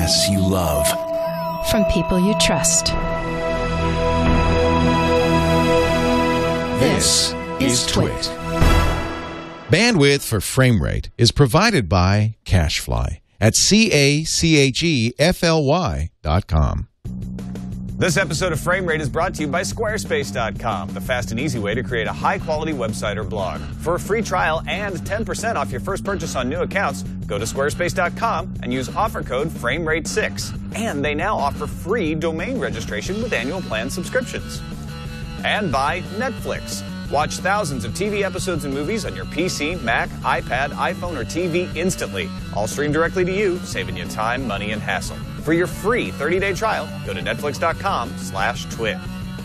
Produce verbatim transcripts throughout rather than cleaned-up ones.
podcasts you love. From people you trust. This is Twit. Bandwidth for frame rate is provided by CacheFly at C A C H E F L Y dot com. This episode of Frame Rate is brought to you by Squarespace dot com, the fast and easy way to create a high-quality website or blog. For a free trial and ten percent off your first purchase on new accounts, go to Squarespace dot com and use offer code frame rate six. And they now offer free domain registration with annual plan subscriptions. And by Netflix. Watch thousands of T V episodes and movies on your P C, Mac, iPad, iPhone, or T V instantly. All streamed directly to you, saving you time, money, and hassle. For your free thirty-day trial, go to netflix dot com slash twit.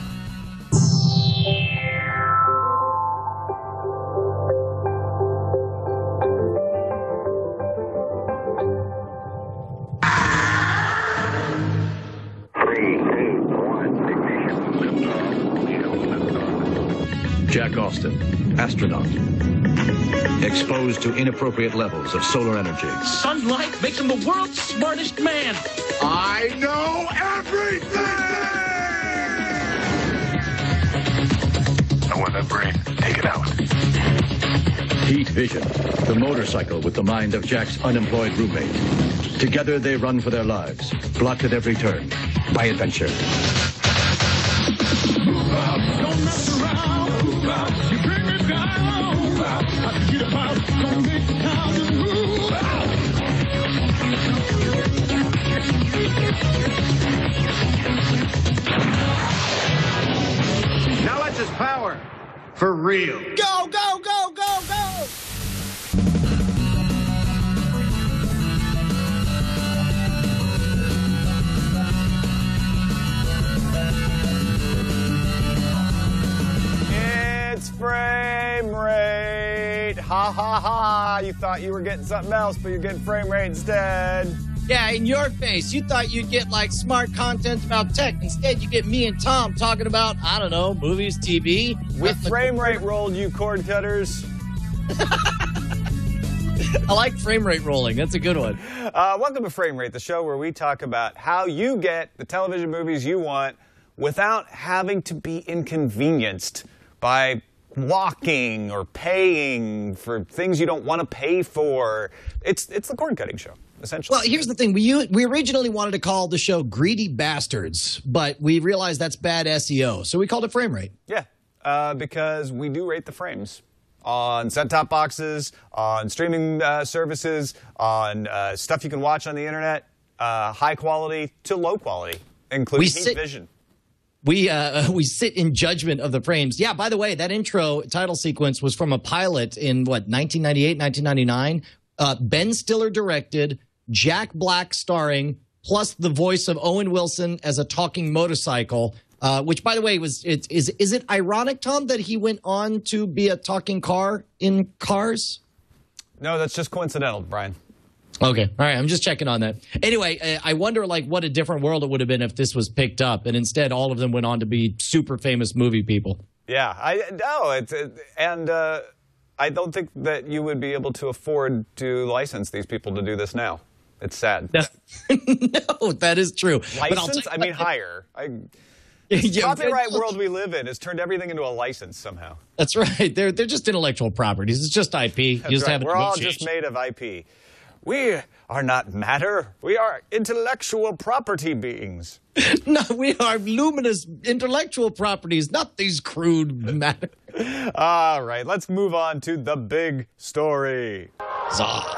Jack Austin, astronaut. Exposed to inappropriate levels of solar energy. Sunlight makes him the world's smartest man. I know everything! I want that brain. Take it out. Heat Vision, the motorcycle with the mind of Jack's unemployed roommate. Together they run for their lives, blocked at every turn by adventure. Move out, don't mess around. Move out, you bring me down. Move out, I can get about, don't make the town and move out. Now that's his power. For real. Go, go, go, go, go! It's Frame Rate. Ha ha ha. You thought you were getting something else, but you're getting Frame Rate instead. Yeah, in your face. You thought you'd get, like, smart content about tech. Instead, you get me and Tom talking about, I don't know, movies, T V. With Frame Rate rolled, you cord cutters. I like frame rate rolling. That's a good one. Uh, welcome to Frame Rate, the show where we talk about how you get the television movies you want without having to be inconvenienced by walking or paying for things you don't want to pay for. It's it's the cord cutting show, essentially. Well, here's the thing. We we originally wanted to call the show Greedy Bastards, but we realized that's bad S E O, so we called it Frame Rate. Yeah, uh, because we do rate the frames on set-top boxes, on streaming uh, services, on uh, stuff you can watch on the internet, uh, high quality to low quality, including Heat sit- Vision. We uh, we sit in judgment of the frames. Yeah, by the way, that intro title sequence was from a pilot in, what, nineteen ninety-eight, nineteen ninety-nine? Uh, Ben Stiller directed, Jack Black starring, plus the voice of Owen Wilson as a talking motorcycle, uh, which, by the way, was it, is, is it ironic, Tom, that he went on to be a talking car in Cars? No, that's just coincidental, Brian. Okay. All right. I'm just checking on that. Anyway, I wonder, like, what a different world it would have been if this was picked up, and instead all of them went on to be super famous movie people. Yeah, I no, it's it, and uh, I don't think that you would be able to afford to license these people to do this now. It's sad. No, no that is true. License? I mean, hire. I, the yeah, copyright world we live in has turned everything into a license somehow. That's right. They're they're just intellectual properties. It's just I P. That's you just right. have We're all just made of I P. We are not matter. We are intellectual property beings. No, we are luminous intellectual properties, not these crude matter. All right, let's move on to the big story. Zah.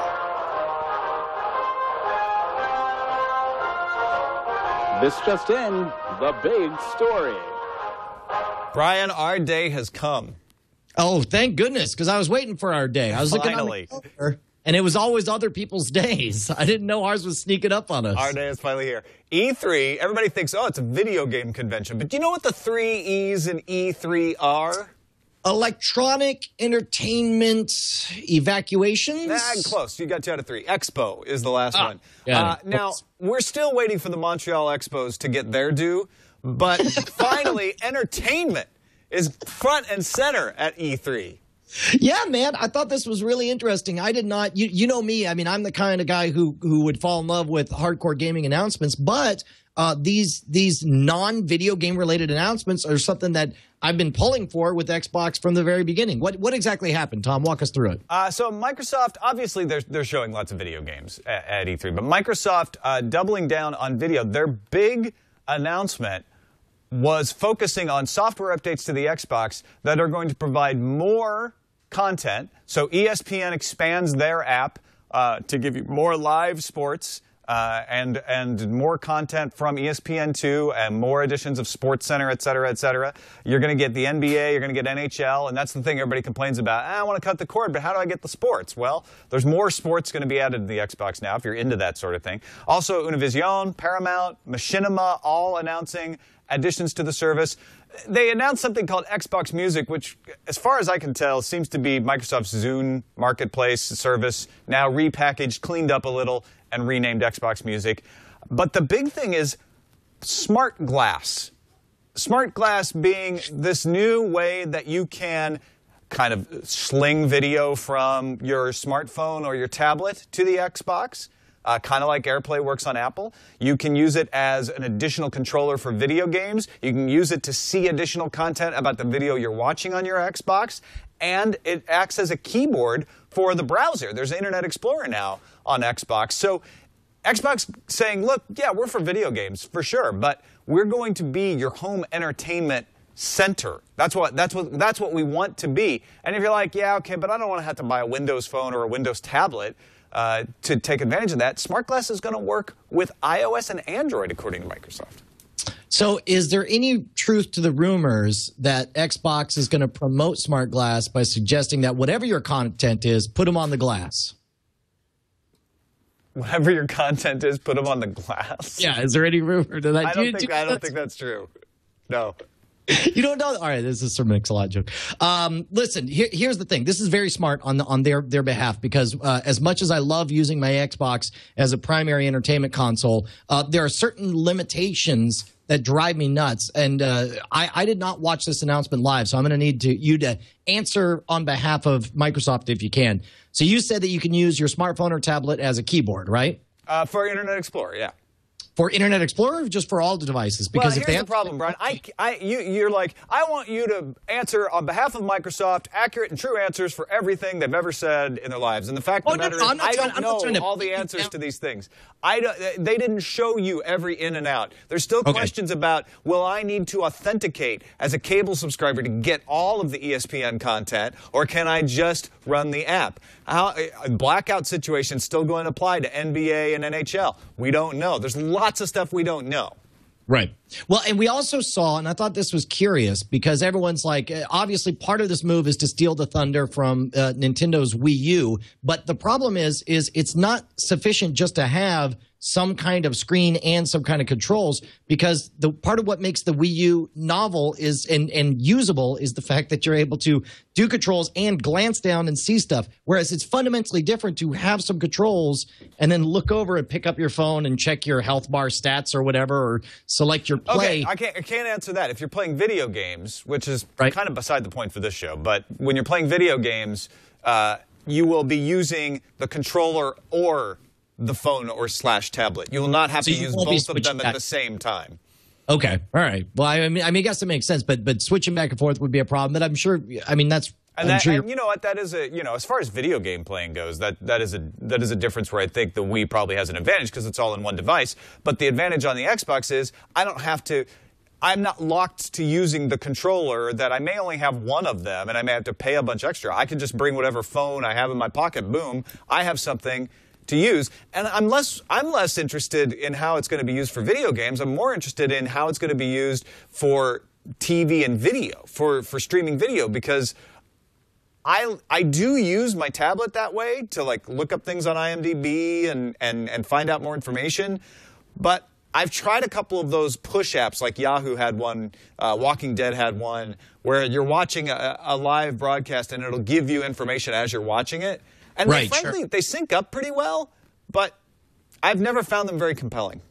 This just in, the big story. Brian, our day has come. Oh, thank goodness, because I was waiting for our day. I was Finally. looking on the and it was always other people's days. I didn't know ours was sneaking up on us. Our day is finally here. E three, everybody thinks, oh, it's a video game convention. But do you know what the three E's in E three are? Electronic Entertainment Evacuations? Nah, close. You got two out of three. Expo is the last ah, one. Uh, now, we're still waiting for the Montreal Expos to get their due. But finally, entertainment is front and center at E three. Yeah, man, I thought this was really interesting. I did not, you, you know me, I mean, I'm the kind of guy who who would fall in love with hardcore gaming announcements, but uh, these these non-video game related announcements are something that I've been pulling for with Xbox from the very beginning. What what exactly happened, Tom? Walk us through it. Uh, so Microsoft, obviously, they're, they're showing lots of video games at, at E three, but Microsoft uh, doubling down on video. Their big announcement was focusing on software updates to the Xbox that are going to provide more content. So E S P N expands their app uh, to give you more live sports uh, and and more content from E S P N two and more editions of SportsCenter, et cetera, et cetera. You're going to get the N B A, you're going to get N H L, and that's the thing everybody complains about. Ah, I want to cut the cord, but how do I get the sports? Well, there's more sports going to be added to the Xbox now if you're into that sort of thing. Also, Univision, Paramount, Machinima, all announcing additions to the service. They announced something called Xbox Music, which, as far as I can tell, seems to be Microsoft's Zune marketplace service, now repackaged, cleaned up a little, and renamed Xbox Music. But the big thing is Smart Glass. Smart Glass being this new way that you can kind of sling video from your smartphone or your tablet to the Xbox. Uh, kind of like AirPlay works on Apple. You can use it as an additional controller for video games. You can use it to see additional content about the video you're watching on your Xbox. And it acts as a keyboard for the browser. There's Internet Explorer now on Xbox. So Xbox saying, look, yeah, we're for video games, for sure, but we're going to be your home entertainment center. That's what, that's what, that's what we want to be. And if you're like, yeah, okay, but I don't want to have to buy a Windows phone or a Windows tablet, Uh, to take advantage of that, Smart Glass is going to work with iOS and Android, according to Microsoft. So is there any truth to the rumors that Xbox is going to promote Smart Glass by suggesting that whatever your content is, put them on the glass? Whatever your content is, put them on the glass? Yeah, is there any rumor to that? I don't, do, think, do, I don't think that's true. No. You don't know? All right, this is Sir Mix-a-Lot joke. Um, listen, here, here's the thing. This is very smart on the, on their their behalf because uh, as much as I love using my Xbox as a primary entertainment console, uh, there are certain limitations that drive me nuts. And uh, I, I did not watch this announcement live, so I'm going to need to you to answer on behalf of Microsoft if you can. So you said that you can use your smartphone or tablet as a keyboard, right? Uh, for Internet Explorer, yeah. For Internet Explorer or just for all the devices? Because well, if they here's have the problem, Brian. I, I, you, you're like, I want you to answer on behalf of Microsoft accurate and true answers for everything they've ever said in their lives. And the fact oh, of the matter no, no, is, I don't to, know all the answers to these things. I don't, they didn't show you every in and out. There's still okay. questions about, will I need to authenticate as a cable subscriber to get all of the E S P N content, or can I just run the app? How, a blackout situation still going to apply to N B A and N H L. We don't know. There's lots of stuff we don't know. Right. Well, and we also saw, and I thought this was curious because everyone's like, obviously part of this move is to steal the thunder from uh, Nintendo's Wii U. But the problem is, is it's not sufficient just to have some kind of screen and some kind of controls, because the part of what makes the Wii U novel is and, and usable is the fact that you're able to do controls and glance down and see stuff. Whereas it's fundamentally different to have some controls and then look over and pick up your phone and check your health bar stats or whatever, or select your play. Okay, I can't, I can't answer that. If you're playing video games, which is right. kind of beside the point for this show, but when you're playing video games, uh, you will be using the controller or the phone or slash tablet. You will not have so to use both of them back. at the same time. Okay, all right. Well, I mean, I mean, I guess that makes sense, but but switching back and forth would be a problem. But I'm sure. I mean, that's. And, that, sure and you know what? That is a you know, as far as video game playing goes, that that is a that is a difference where I think the Wii probably has an advantage because it's all in one device. But the advantage on the Xbox is I don't have to. I'm not locked to using the controller that I may only have one of them and I may have to pay a bunch extra. I can just bring whatever phone I have in my pocket. Boom, I have something to use. And I'm less, I'm less interested in how it's going to be used for video games. I'm more interested in how it's going to be used for T V and video, for, for streaming video, because I, I do use my tablet that way to like look up things on I M D B and, and, and find out more information. But I've tried a couple of those push apps, like Yahoo had one, uh, Walking Dead had one, where you're watching a, a live broadcast and it'll give you information as you're watching it. And right, they, frankly, sure. they sync up pretty well, but I've never found them very compelling.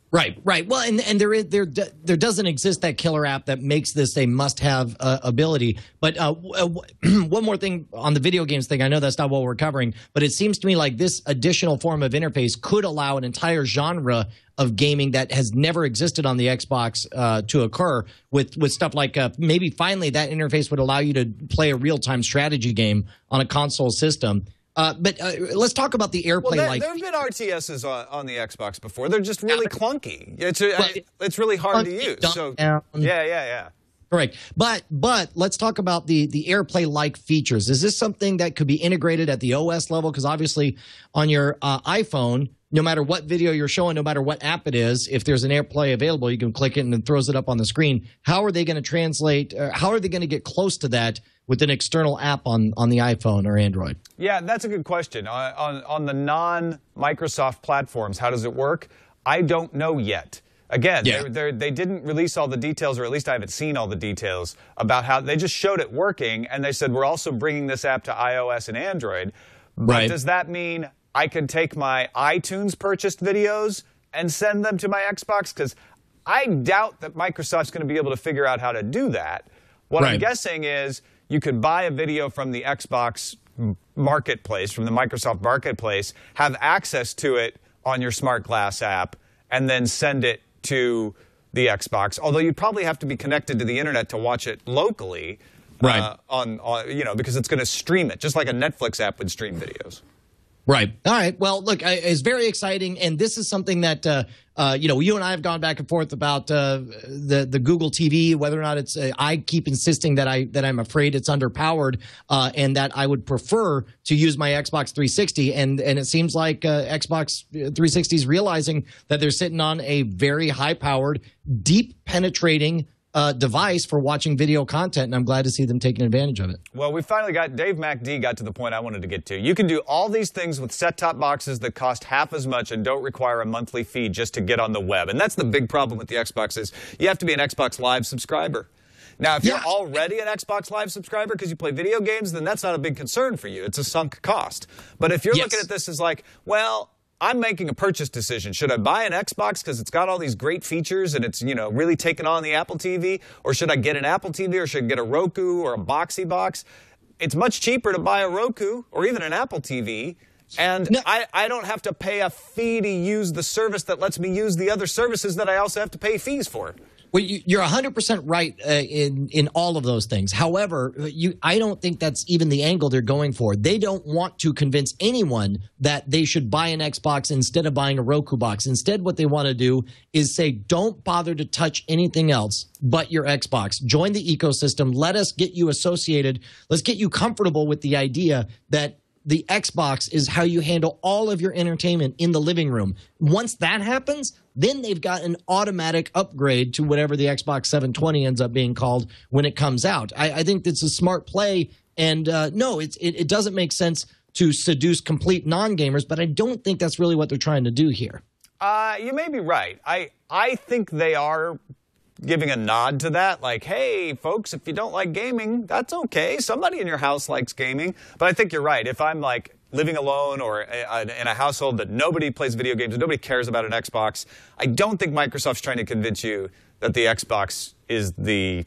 Right, right. Well, and and there is there there doesn't exist that killer app that makes this a must-have uh, ability. But uh, one more thing on the video games thing. I know that's not what we're covering, but it seems to me like this additional form of interface could allow an entire genre of gaming that has never existed on the Xbox uh, to occur. With with stuff like uh, maybe finally that interface would allow you to play a real-time strategy game on a console system. Uh, but uh, let's talk about the AirPlay. Well, there, like there have been R T Ss on, on the Xbox before. They're just really yeah, clunky. It's a, well, it's really hard to use. So yeah, yeah, yeah. Correct. But but let's talk about the the AirPlay-like features. Is this something that could be integrated at the O S level? Because obviously on your uh, iPhone, no matter what video you're showing, no matter what app it is, if there's an AirPlay available, you can click it and it throws it up on the screen. How are they going to translate? Uh, how are they going to get close to that with an external app on, on the iPhone or Android? Yeah, that's a good question. On, on, on the non-Microsoft platforms, how does it work? I don't know yet. Again, yeah. they're, they're, they didn't release all the details, or at least I haven't seen all the details about how they just showed it working, and they said, we're also bringing this app to iOS and Android. But right. does that mean I can take my iTunes purchased videos and send them to my Xbox? Because I doubt that Microsoft's going to be able to figure out how to do that. What right. I'm guessing is you could buy a video from the Xbox Marketplace, from the Microsoft Marketplace, have access to it on your Smart Glass app, and then send it to the Xbox. Although you'd probably have to be connected to the internet to watch it locally, right? Uh, on, on you know because it's going to stream it, just like a Netflix app would stream videos. Right. All right. Well, look, I, it's very exciting, and this is something that uh, uh, you know, you and I have gone back and forth about uh, the the Google T V, whether or not it's. Uh, I keep insisting that I that I'm afraid it's underpowered, uh, and that I would prefer to use my Xbox three sixty. And and it seems like uh, Xbox three sixty is realizing that they're sitting on a very high-powered, deep penetrating Uh, device for watching video content, and I'm glad to see them taking advantage of it. Well, we finally got, Dave MacD got to the point I wanted to get to. You can do all these things with set-top boxes that cost half as much and don't require a monthly fee just to get on the web. And that's the big problem with the Xbox is you have to be an Xbox Live subscriber. Now, if yeah. you're already an Xbox Live subscriber because you play video games, then that's not a big concern for you. It's a sunk cost. But if you're yes. looking at this as like, well, I'm making a purchase decision. Should I buy an Xbox because it's got all these great features and it's, you know, really taking on the Apple T V? Or should I get an Apple T V, or should I get a Roku or a Boxy box? It's much cheaper to buy a Roku or even an Apple T V. And no. I, I don't have to pay a fee to use the service that lets me use the other services that I also have to pay fees for. Well, you, you're one hundred percent right uh, in in all of those things. However, you, I don't think that's even the angle they're going for. They don't want to convince anyone that they should buy an Xbox instead of buying a Roku box. Instead, what they want to do is say, don't bother to touch anything else but your Xbox. Join the ecosystem. Let us get you associated. Let's get you comfortable with the idea that the Xbox is how you handle all of your entertainment in the living room. Once that happens, then they've got an automatic upgrade to whatever the Xbox seven twenty ends up being called when it comes out. I, I think it's a smart play, and uh, no, it's, it, it doesn't make sense to seduce complete non-gamers, but I don't think that's really what they're trying to do here. Uh, you may be right. I, I think they are giving a nod to that, like, hey, folks, if you don't like gaming, that's okay. Somebody in your house likes gaming. But I think you're right. If I'm, like, living alone or a, in a household that nobody plays video games and nobody cares about an Xbox, I don't think Microsoft's trying to convince you that the Xbox is the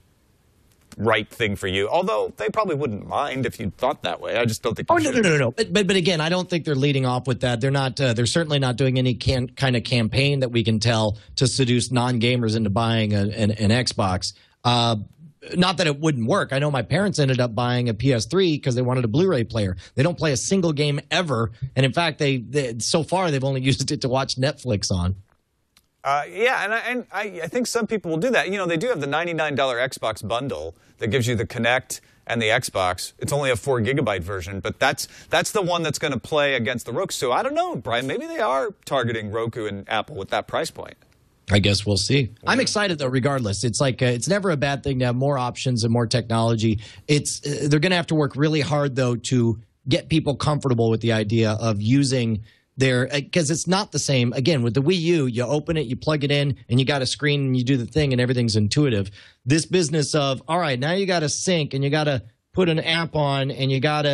right thing for you. Although they probably wouldn't mind if you thought that way. I just don't think you Oh, should. no, no, no, no. But, but, but again, I don't think they're leading off with that. They're not, uh, they're certainly not doing any can, kind of campaign that we can tell to seduce non-gamers into buying a, an, an Xbox. Uh, not that it wouldn't work. I know my parents ended up buying a P S three because they wanted a Blu-ray player. They don't play a single game ever. And in fact, they, they so far, they've only used it to watch Netflix on. Uh, yeah, and, I, and I, I think some people will do that. You know, they do have the ninety-nine dollar Xbox bundle that gives you the Kinect and the Xbox. It's only a four gigabyte version, but that's that's the one that's going to play against the Roku. So I don't know, Brian. Maybe they are targeting Roku and Apple with that price point. I guess we'll see. I'm excited though. Regardless, it's like uh, it's never a bad thing to have more options and more technology. It's uh, they're going to have to work really hard though to get people comfortable with the idea of using there, because it's not the same. Again, with the Wii U, you open it, you plug it in, and you got a screen, and you do the thing, and everything's intuitive. This business of, all right, now you got to sync, and you got to put an app on, and you got to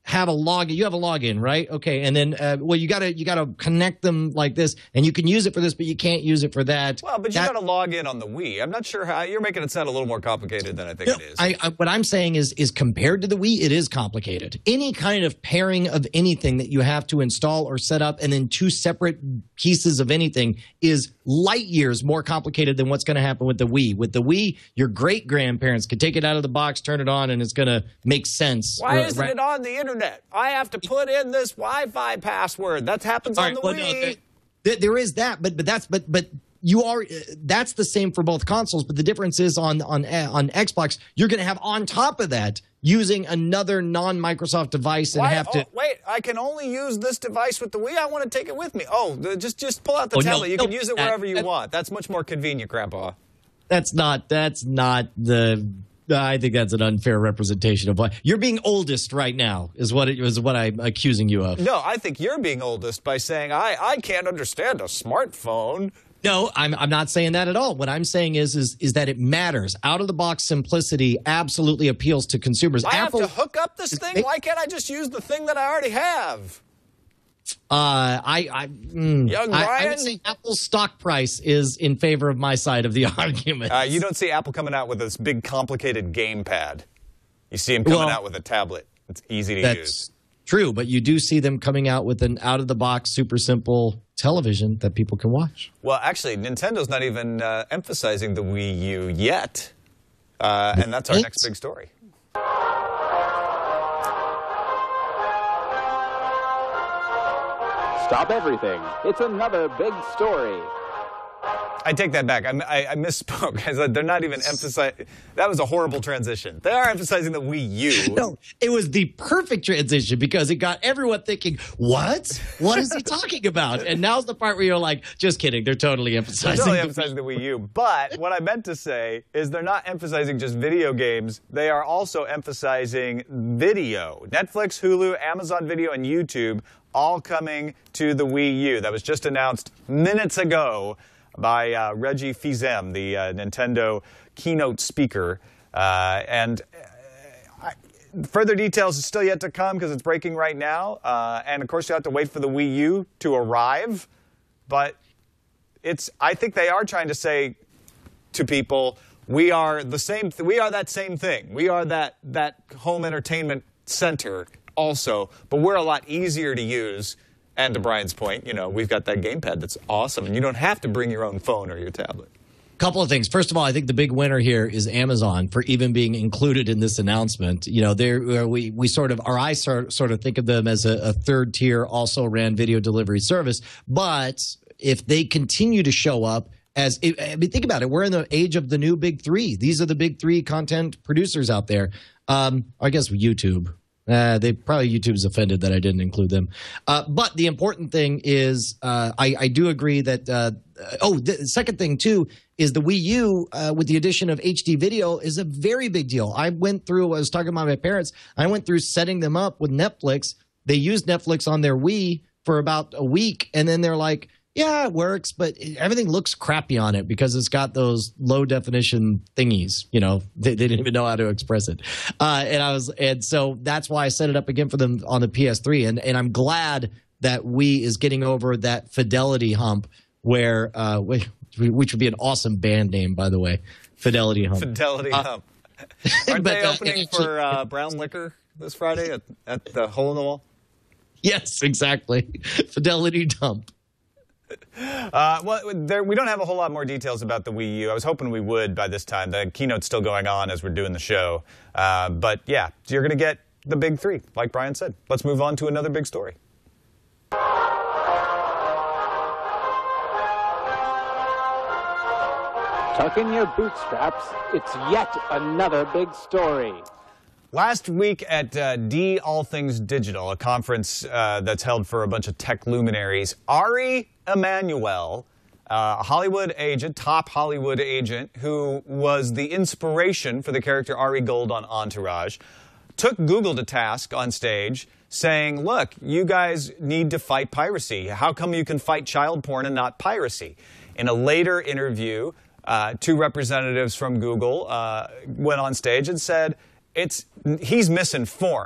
have a login. You have a login, right? Okay, and then uh, well, you gotta you gotta connect them like this, and you can use it for this, but you can't use it for that. Well, but you that, gotta log in on the Wii. I'm not sure how you're making it sound a little more complicated than I think no, it is. I, I, what I'm saying is, is compared to the Wii, it is complicated. Any kind of pairing of anything that you have to install or set up, and then two separate pieces of anything is light years more complicated than what's going to happen with the Wii. With the Wii, your great grandparents could take it out of the box, turn it on, and it's going to make sense. Why uh, isn't right? it on the internet? I have to put in this Wi-Fi password. That happens All on right, the well, Wii. no, there, there, there is that, but but that's but but you are that's the same for both consoles. But the difference is on on on Xbox, you're going to have on top of that using another non-Microsoft device and Why? have to. Oh, wait, I can only use this device with the Wii. I want to take it with me. Oh, the, just just pull out the Oh, no, tablet. You no, can use it that- wherever you that- want. That's much more convenient, Grandpa. That's not. That's not the. I think that's an unfair representation of what you're being oldest right now. Is what it is. What I'm accusing you of. No, I think you're being oldest by saying I I can't understand a smartphone. No, I'm I'm not saying that at all. What I'm saying is is is that it matters. Out of the box simplicity absolutely appeals to consumers. I Apple, have to hook up this thing. Why can't I just use the thing that I already have? Uh, I, I, mm, Young I, I Brian? would say Apple's stock price is in favor of my side of the argument. Uh, you don't see Apple coming out with this big, complicated gamepad. You see them coming Well, out with a tablet. It's easy to That's use. true, but you do see them coming out with an out-of-the-box, super simple television that people can watch. Well, actually, Nintendo's not even uh, emphasizing the Wii U yet, uh, and that's our What? next big story. Stop everything. It's another big story. I take that back. I, I, I misspoke. I said they're not even emphasizing. That was a horrible transition. They are emphasizing the Wii U. No, it was the perfect transition because it got everyone thinking, what? What is he talking about? And now's the part where you're like, just kidding. They're totally They're emphasizing. totally the- emphasizing the Wii U. But what I meant to say is they're not emphasizing just video games. They are also emphasizing video. Netflix, Hulu, Amazon Video, and YouTube all coming to the Wii U. That was just announced minutes ago by uh, Reggie Fils-Aime, the uh, Nintendo keynote speaker. Uh, and uh, I, further details are still yet to come because it's breaking right now. Uh, and, of course, you have to wait for the Wii U to arrive. But it's, I think they are trying to say to people, we are the same. Th- we are that same thing. We are that that home entertainment center also, but we're a lot easier to use. And to Brian's point, you know, we've got that gamepad that's awesome, and you don't have to bring your own phone or your tablet. Couple of things. First of all, I think the big winner here is Amazon for even being included in this announcement. You know, there we we sort of, or I sort sort of think of them as a, a third tier, also ran video delivery service. But if they continue to show up as, I mean, think about it. We're in the age of the new big three. These are the big three content producers out there. Um, I guess YouTube. Uh, they probably YouTube's offended that I didn't include them. Uh, but the important thing is, uh, I, I do agree that. Uh, oh, the second thing too is the Wii U uh, with the addition of H D video is a very big deal. I went through. I was talking about my parents. I went through setting them up with Netflix. They used Netflix on their Wii for about a week, and then they're like, yeah, it works, but everything looks crappy on it because it's got those low definition thingies. You know, they, they didn't even know how to express it. Uh, and I was, and so that's why I set it up again for them on the P S three. And and I'm glad that Wii is getting over that fidelity hump, where uh, which would be an awesome band name, by the way, Fidelity Hump. Fidelity Uh, Hump. Aren't but, they uh, opening for uh, Brown Liquor this Friday at, at the Hole in the Wall? Yes, exactly. Fidelity Dump. Uh, well, there, we don't have a whole lot more details about the Wii U. I was hoping we would by this time. The keynote's still going on as we're doing the show. Uh, but yeah, so you're going to get the big three, like Brian said. Let's move on to another big story. Tuck in your bootstraps. It's yet another big story. Last week at uh, D All Things Digital, a conference uh, that's held for a bunch of tech luminaries, Ari Emanuel, uh, a Hollywood agent, top Hollywood agent, who was the inspiration for the character Ari Gold on Entourage, took Google to task on stage, saying, look, you guys need to fight piracy. How come you can fight child porn and not piracy? In a later interview, uh, two representatives from Google uh, went on stage and said, It's, he's misinformed.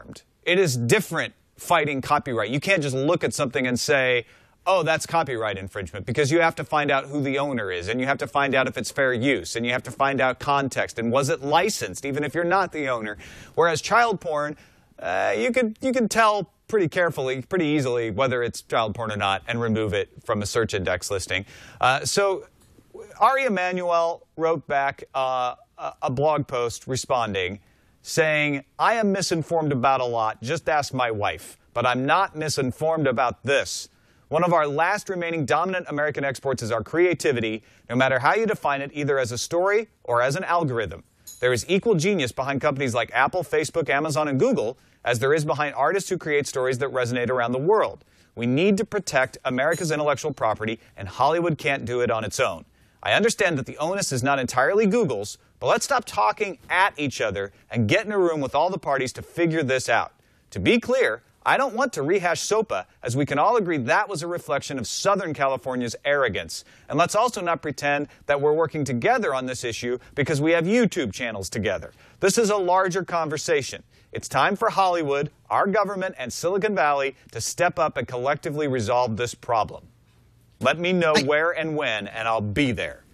It is different fighting copyright. You can't just look at something and say, oh, that's copyright infringement, because you have to find out who the owner is, and you have to find out if it's fair use, and you have to find out context, and was it licensed, even if you're not the owner. Whereas child porn, uh, you could you could tell pretty carefully, pretty easily, whether it's child porn or not, and remove it from a search index listing. Uh, so Ari Emanuel wrote back uh, a blog post responding, saying, I am misinformed about a lot, just ask my wife, but I'm not misinformed about this. One of our last remaining dominant American exports is our creativity, no matter how you define it, either as a story or as an algorithm. There is equal genius behind companies like Apple, Facebook, Amazon, and Google, as there is behind artists who create stories that resonate around the world. We need to protect America's intellectual property, and Hollywood can't do it on its own. I understand that the onus is not entirely Google's, but let's stop talking at each other and get in a room with all the parties to figure this out. To be clear, I don't want to rehash SOPA, as we can all agree that was a reflection of Southern California's arrogance. And let's also not pretend that we're working together on this issue because we have YouTube channels together. This is a larger conversation. It's time for Hollywood, our government, and Silicon Valley to step up and collectively resolve this problem. Let me know I, where and when, and I'll be there.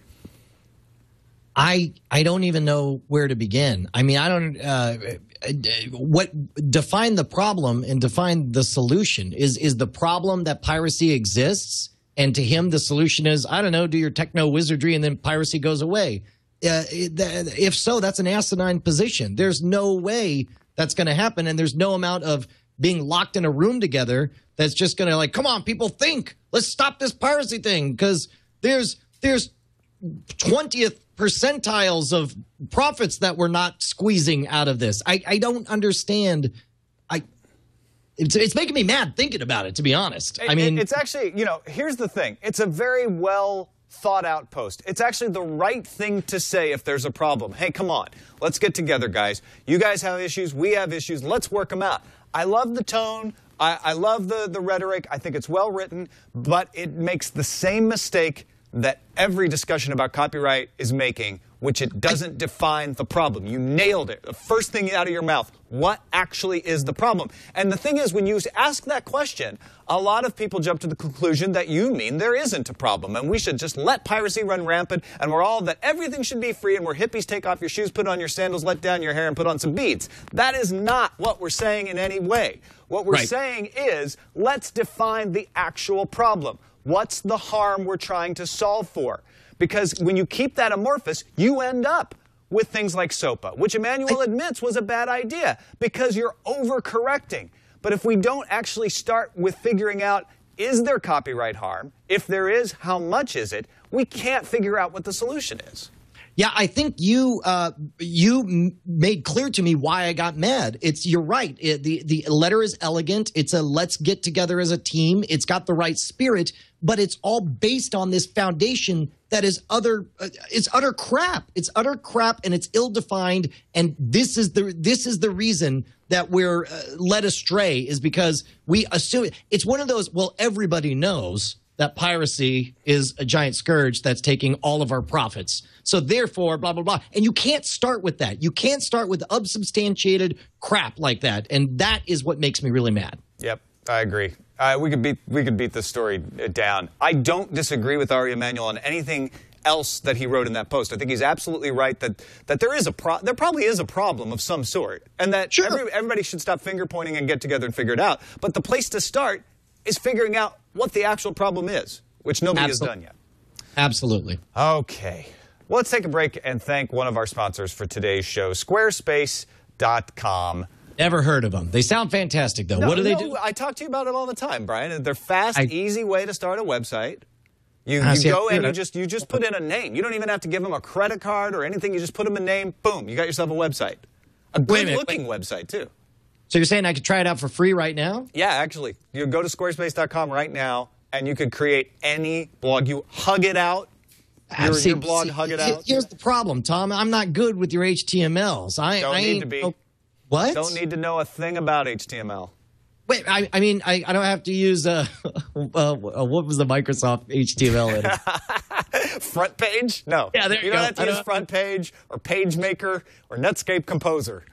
I I don't even know where to begin. I mean, I don't uh, what define the problem and define the solution. Is is the problem that piracy exists, and to him the solution is, I don't know, do your techno wizardry and then piracy goes away. Uh, if so, that's an asinine position. There's no way that's going to happen, and there's no amount of being locked in a room together that's just going to, like, come on, people, think. Let's stop this piracy thing, because there's there's twentieth percentiles of profits that we're not squeezing out of this. I, I don't understand. I it's, it's making me mad thinking about it, to be honest. It, I mean, it's actually, you know, here's the thing. It's a very well thought out post. It's actually the right thing to say if there's a problem. Hey, come on, let's get together, guys. You guys have issues, we have issues, let's work them out. I love the tone, I, I love the, the rhetoric, I think it's well written, but it makes the same mistake that every discussion about copyright is making, which it doesn't define the problem. You nailed it. The first thing out of your mouth, what actually is the problem? And the thing is, when you ask that question, a lot of people jump to the conclusion that you mean there isn't a problem, and we should just let piracy run rampant, and we're all, that everything should be free, and we're hippies, take off your shoes, put on your sandals, let down your hair, and put on some beads. That is not what we're saying in any way. What we're right. saying is, let's define the actual problem. What's the harm we're trying to solve for? Because when you keep that amorphous, you end up with things like SOPA, which Emanuel admits was a bad idea because you're overcorrecting. But if we don't actually start with figuring out, is there copyright harm? If there is, how much is it? We can't figure out what the solution is. Yeah, I think you uh, you m made clear to me why I got mad. It's you're right. It, the the letter is elegant. It's a let's get together as a team. It's got the right spirit, but it's all based on this foundation that is other. Uh, it's utter crap. It's utter crap, and it's ill-defined. And this is the this is the reason that we're uh, led astray, is because we assume it's one of those. Well, everybody knows that piracy is a giant scourge that's taking all of our profits. So therefore, blah, blah, blah. And you can't start with that. You can't start with unsubstantiated crap like that. And that is what makes me really mad. Yep, I agree. Uh, we could beat we could beat this story down. I don't disagree with Ari Emanuel on anything else that he wrote in that post. I think he's absolutely right that that there is a pro there probably is a problem of some sort, and that sure. every, everybody should stop finger pointing and get together and figure it out. But the place to start is figuring out what the actual problem is, which nobody Absol- has done yet. Absolutely. Okay. Well, let's take a break and thank one of our sponsors for today's show, squarespace dot com. Never heard of them. They sound fantastic, though. No, what do they no, do? I talk to you about it all the time, Brian. They're fast, I, easy way to start a website. You, I you see, go I, and you just you just put in a name. You don't even have to give them a credit card or anything. You just put them a name. Boom, you got yourself a website. A good-looking website, too. So you're saying I could try it out for free right now? Yeah, actually. You go to squarespace dot com right now, and you could create any blog. You hug it out. Your, see, your blog, see, hug it out. Here's the problem, Tom. I'm not good with your H T M Ls. I don't I need ain't, to be. Oh, what? Don't need to know a thing about H T M L. Wait, I, I mean, I, I don't have to use, uh, uh, what was the Microsoft H T M L editor? Front page? No. Yeah, there you, you go. don't have to I use don't... Front Page or PageMaker or Netscape Composer.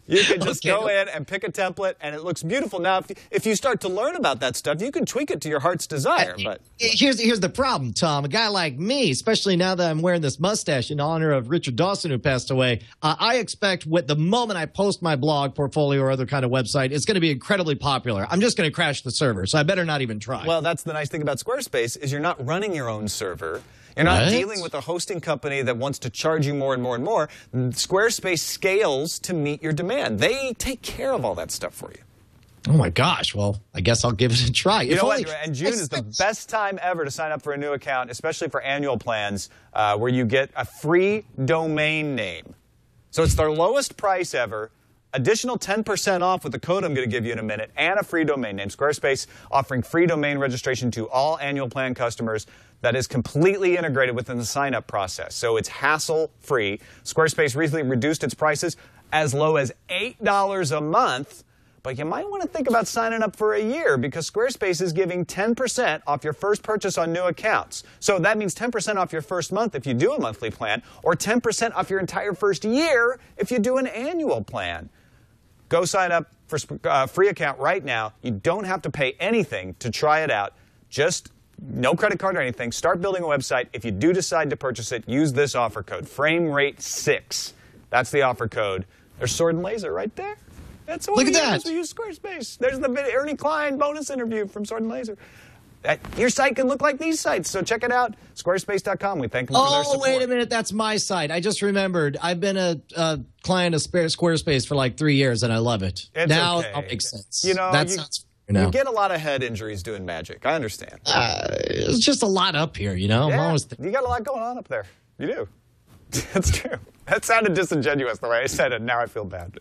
You can just Okay. go in and pick a template, and it looks beautiful. Now, if, if you start to learn about that stuff, you can tweak it to your heart's desire. But Here's here's the problem, Tom. A guy like me, especially now that I'm wearing this mustache in honor of Richard Dawson, who passed away, uh, I expect with the moment I post my blog, portfolio, or other kind of website, it's going to be incredibly popular. I'm just going to crash the server, so I better not even try. Well, that's the nice thing about Squarespace is you're not running your own server. You're not What? dealing with a hosting company that wants to charge you more and more and more. Squarespace scales to meet your demand. They take care of all that stuff for you. Oh my gosh! Well, I guess I'll give it a try. You If know only- what? And June is the best time ever to sign up for a new account, especially for annual plans, uh, where you get a free domain name. So it's their lowest price ever. Additional ten percent off with the code I'm going to give you in a minute, and a free domain name. Squarespace offering free domain registration to all annual plan customers that is completely integrated within the sign-up process. So it's hassle-free. Squarespace recently reduced its prices as low as eight dollars a month. But you might want to think about signing up for a year because Squarespace is giving ten percent off your first purchase on new accounts. So that means ten percent off your first month if you do a monthly plan, or ten percent off your entire first year if you do an annual plan. Go sign up for a uh, free account right now. You don't have to pay anything to try it out. Just no credit card or anything. Start building a website. If you do decide to purchase it, use this offer code, frame rate six. That's the offer code. There's Sword and Laser right there. That's what Look we at use. that. We use Squarespace. There's the video, Ernie Klein bonus interview from Sword and Laser. That, your site can look like these sites, so check it out. Squarespace dot com. We thank them for their Oh, support. wait a minute. That's my site. I just remembered. I've been a, a client of Spare- Squarespace for like three years, and I love it. It's now okay. it all makes sense. You know, that you, sounds you know. you get a lot of head injuries doing magic. I understand. Uh, it's just a lot up here, you know? I'm Yeah, always th- you got a lot going on up there. You do. That's true. That sounded disingenuous the way I said it. Now I feel bad.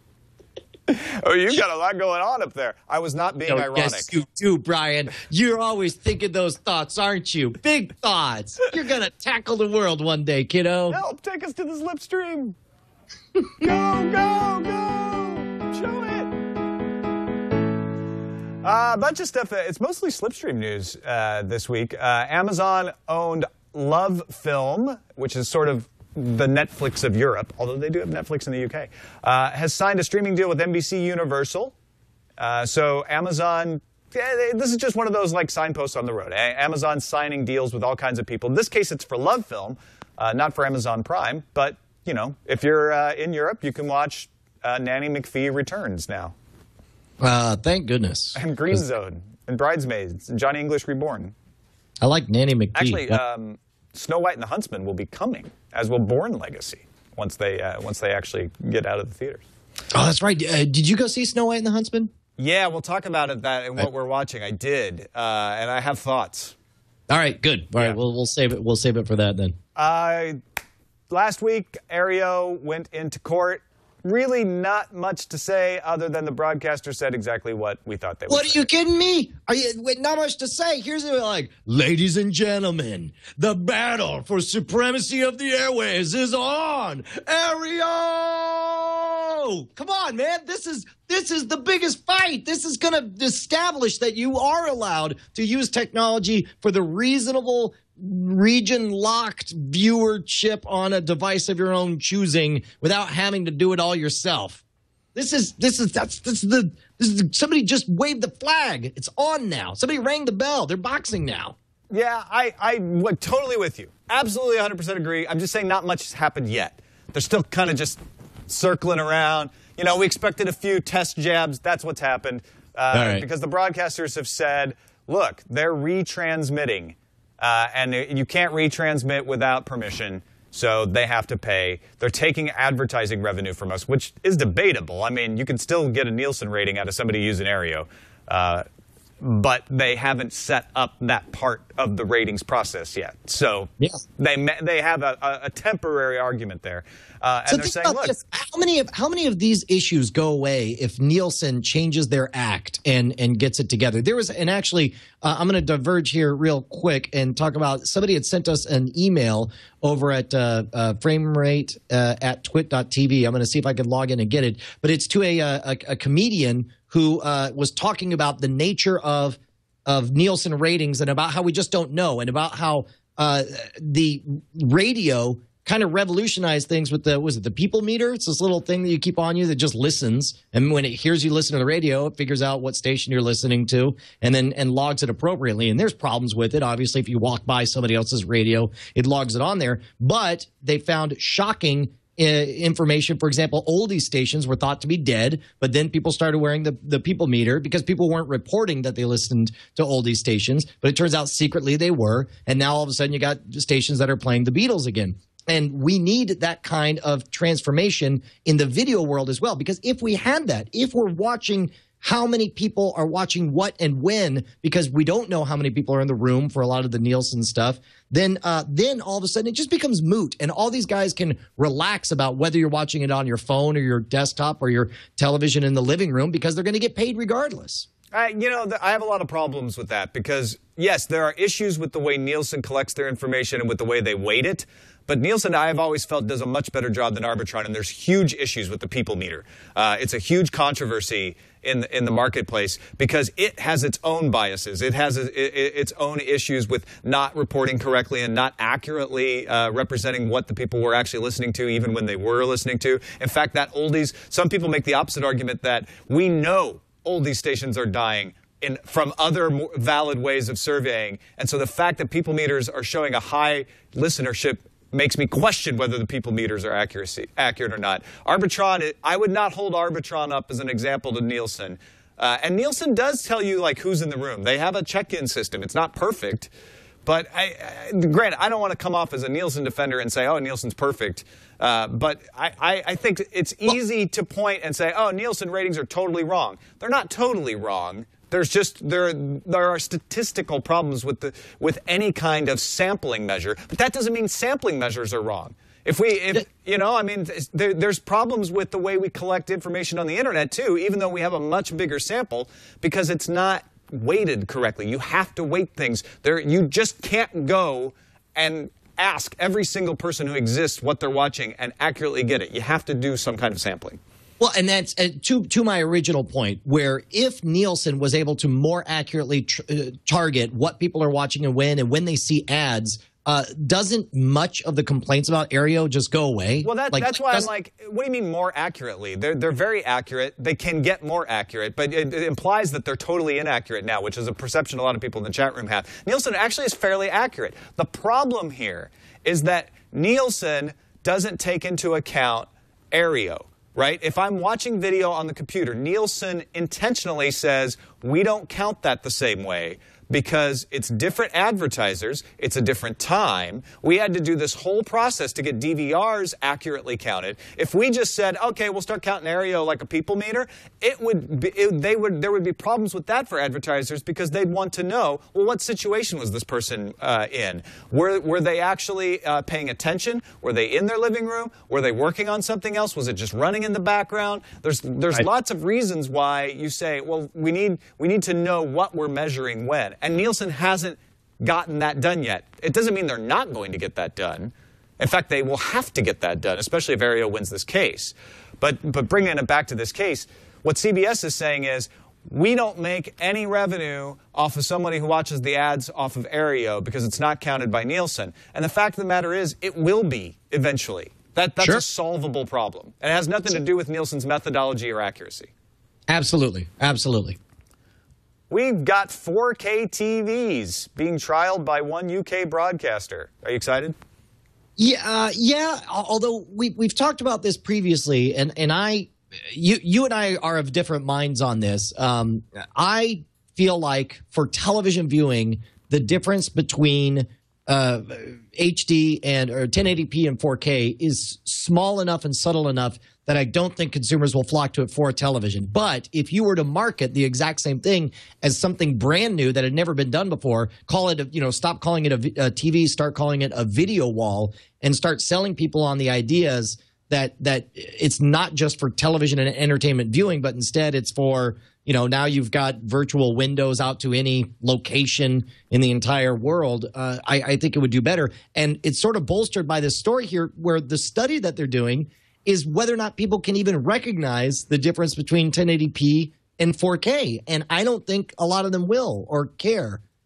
Oh, you got a lot going on up there. I was not being Oh, ironic. yes, you do, Brian. You're always thinking those thoughts, aren't you? Big thoughts. You're going to tackle the world one day, kiddo. Help, take us to the slipstream. Go, go, go. Show it. Uh, a bunch of stuff. It's mostly slipstream news uh, this week. Uh, Amazon owned Love Film, which is sort of the Netflix of Europe, although they do have Netflix in the U K, uh, has signed a streaming deal with N B C Universal. Uh, so Amazon, yeah, this is just one of those like signposts on the road. Amazon signing deals with all kinds of people. In this case, it's for Love Film, uh, not for Amazon Prime. But, you know, if you're uh, in Europe, you can watch uh, Nanny McPhee Returns now. Uh, thank goodness. And Green Zone, and Bridesmaids, and Johnny English Reborn. I like Nanny McPhee. Actually, um, Snow White and the Huntsman will be coming, as will Bourne Legacy, once they uh, once they actually get out of the theaters. Oh, that's right. Uh, did you go see Snow White and the Huntsman? Yeah, we'll talk about it that and what I, we're watching. I did, uh, and I have thoughts. All right, good. All yeah. right, we'll we'll save it. We'll save it for that then. Uh, last week, Aereo went into court. Really not much to say other than the broadcaster said exactly what we thought they would What, say. are you kidding me? Are you, wait, not much to say. Here's the, like, ladies and gentlemen, the battle for supremacy of the airwaves is on. Aereo! Come on, man. This is this is the biggest fight. This is going to establish that you are allowed to use technology for the reasonable region-locked viewership on a device of your own choosing without having to do it all yourself. This is this is that's this is the this is somebody just waved the flag. It's on now. Somebody rang the bell. They're boxing now. Yeah, I I went totally with you. Absolutely, one hundred percent agree. I'm just saying not much has happened yet. They're still kind of just circling around. You know, we expected a few test jabs. That's what's happened uh, right. because the broadcasters have said, look, they're retransmitting. Uh, and you can't retransmit without permission, so they have to pay. They're taking advertising revenue from us, which is debatable. I mean, you can still get a Nielsen rating out of somebody using Aereo, uh, but they haven't set up that part of the ratings process yet. So yeah. they they have a, a, a temporary argument there, uh, and so they're think saying, about look. this. How many of how many of these issues go away if Nielsen changes their act and and gets it together? There was, and actually, uh, I'm going to diverge here real quick and talk about somebody had sent us an email over at uh, uh, framerate uh, at twit dot t v. I'm going to see if I can log in and get it, but it's to a a, a comedian who uh, was talking about the nature of of Nielsen ratings and about how we just don't know, and about how uh, the radio kind of revolutionized things with the, was it the people meter? It's this little thing that you keep on you that just listens. And when it hears you listen to the radio, it figures out what station you're listening to and then and logs it appropriately. And there's problems with it. Obviously, if you walk by somebody else's radio, it logs it on there. But they found shocking uh, information. For example, oldies stations were thought to be dead, but then people started wearing the, the people meter because people weren't reporting that they listened to oldies stations. But it turns out secretly they were. And now all of a sudden you got stations that are playing the Beatles again. And we need that kind of transformation in the video world as well. Because if we had that, if we're watching how many people are watching what and when, because we don't know how many people are in the room for a lot of the Nielsen stuff, then uh, then all of a sudden it just becomes moot. And all these guys can relax about whether you're watching it on your phone or your desktop or your television in the living room because they're going to get paid regardless. Uh, you know, I have a lot of problems with that because, yes, there are issues with the way Nielsen collects their information and with the way they weight it. But Nielsen, I have always felt, does a much better job than Arbitron, and there's huge issues with the people meter. Uh, it's a huge controversy in the, in the marketplace because it has its own biases. It has a, it, its own issues with not reporting correctly and not accurately uh, representing what the people were actually listening to, even when they were listening to. In fact, that oldies, some people make the opposite argument that we know oldies stations are dying in, from other more valid ways of surveying. And so the fact that people meters are showing a high listenership makes me question whether the people meters are accuracy, accurate or not. Arbitron, I would not hold Arbitron up as an example to Nielsen. Uh, and Nielsen does tell you like who's in the room. They have a check-in system. It's not perfect. But I, I, granted, I don't want to come off as a Nielsen defender and say, oh, Nielsen's perfect. Uh, but I, I, I think it's easy to point and say, oh, Nielsen ratings are totally wrong. They're not totally wrong. There's just there there are statistical problems with the with any kind of sampling measure, but that doesn't mean sampling measures are wrong. If we, if you know, I mean, there, there's problems with the way we collect information on the internet too, even though we have a much bigger sample, because it's not weighted correctly. You have to weight things. There, you just can't go and ask every single person who exists what they're watching and accurately get it. You have to do some kind of sampling. Well, and that's uh, to to my original point, where if Nielsen was able to more accurately tr uh, target what people are watching and when, and when they see ads, uh, doesn't much of the complaints about Aereo just go away? Well, that, like, that's why I'm like, what do you mean more accurately? They're they're very accurate. They can get more accurate, but it, it implies that they're totally inaccurate now, which is a perception a lot of people in the chat room have. Nielsen actually is fairly accurate. The problem here is that Nielsen doesn't take into account Aereo. Right? If I'm watching video on the computer, Nielsen intentionally says we don't count that the same way because it's different advertisers, it's a different time. We had to do this whole process to get D V Rs accurately counted. If we just said, okay, we'll start counting Aereo like a people meter, it would be, it, they would there would be problems with that for advertisers because they'd want to know, well, what situation was this person uh, in? Were were they actually uh, paying attention? Were they in their living room? Were they working on something else? Was it just running in the background? There's there's right. lots of reasons why you say, well, we need we need to know what we're measuring when. And Nielsen hasn't gotten that done yet. It doesn't mean they're not going to get that done. In fact, they will have to get that done, especially if Aereo wins this case. But, but bringing it back to this case, what C B S is saying is, we don't make any revenue off of somebody who watches the ads off of Aereo because it's not counted by Nielsen. And the fact of the matter is, it will be eventually. That, that's sure. a solvable problem. And it has nothing to do with Nielsen's methodology or accuracy. Absolutely. Absolutely. We've got four K T Vs being trialed by one U K broadcaster. Are you excited? Yeah, uh, yeah. Although we we've talked about this previously, and and I, you you and I are of different minds on this. Um, I feel like for television viewing, the difference between uh, H D and or ten eighty p and four K is small enough and subtle enough that I don't think consumers will flock to it for television. But if you were to market the exact same thing as something brand new that had never been done before, call it, a, you know, stop calling it a, a T V, start calling it a video wall, and start selling people on the ideas that that it's not just for television and entertainment viewing, but instead it's for, you know, now you've got virtual windows out to any location in the entire world. Uh, I, I think it would do better. And it's sort of bolstered by this story here where the study that they're doing is whether or not people can even recognize the difference between ten eighty p and four K. And I don't think a lot of them will or care.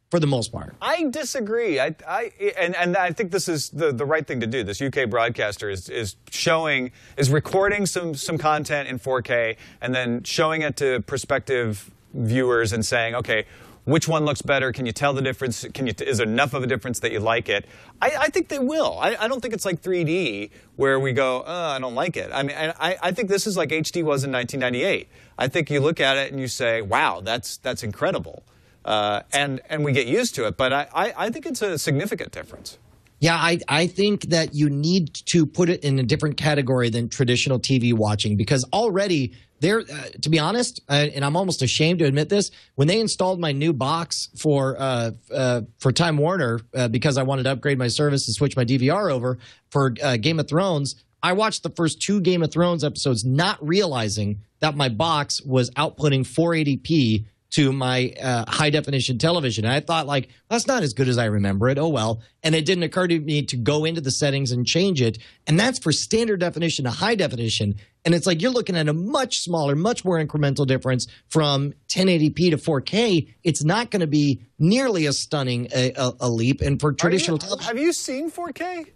for the most part. I disagree. I, I and, and I think this is the, the right thing to do. This U K broadcaster is, is showing, is recording some, some content in four K and then showing it to prospective viewers and saying, okay, which one looks better? Can you tell the difference? Can you, is there enough of a difference that you like it? I, I think they will. I, I don't think it's like three D where we go, oh, I don't like it. I mean, I, I think this is like H D was in nineteen ninety-eight. I think you look at it and you say, wow, that's, that's incredible. Uh, and, and we get used to it. But I, I, I think it's a significant difference. Yeah, I, I think that you need to put it in a different category than traditional T V watching, because already there, uh, to be honest, uh, and I'm almost ashamed to admit this, when they installed my new box for uh, uh, for Time Warner uh, because I wanted to upgrade my service and switch my D V R over for uh, Game of Thrones, I watched the first two Game of Thrones episodes not realizing that my box was outputting four eighty p to my uh, high-definition television. And I thought, like, that's not as good as I remember it. Oh, well. And it didn't occur to me to go into the settings and change it. And that's for standard definition to high definition. And it's like you're looking at a much smaller, much more incremental difference from ten eighty p to four K. It's not going to be nearly as stunning a, a, a leap. And for traditional you, television... Have you seen four K?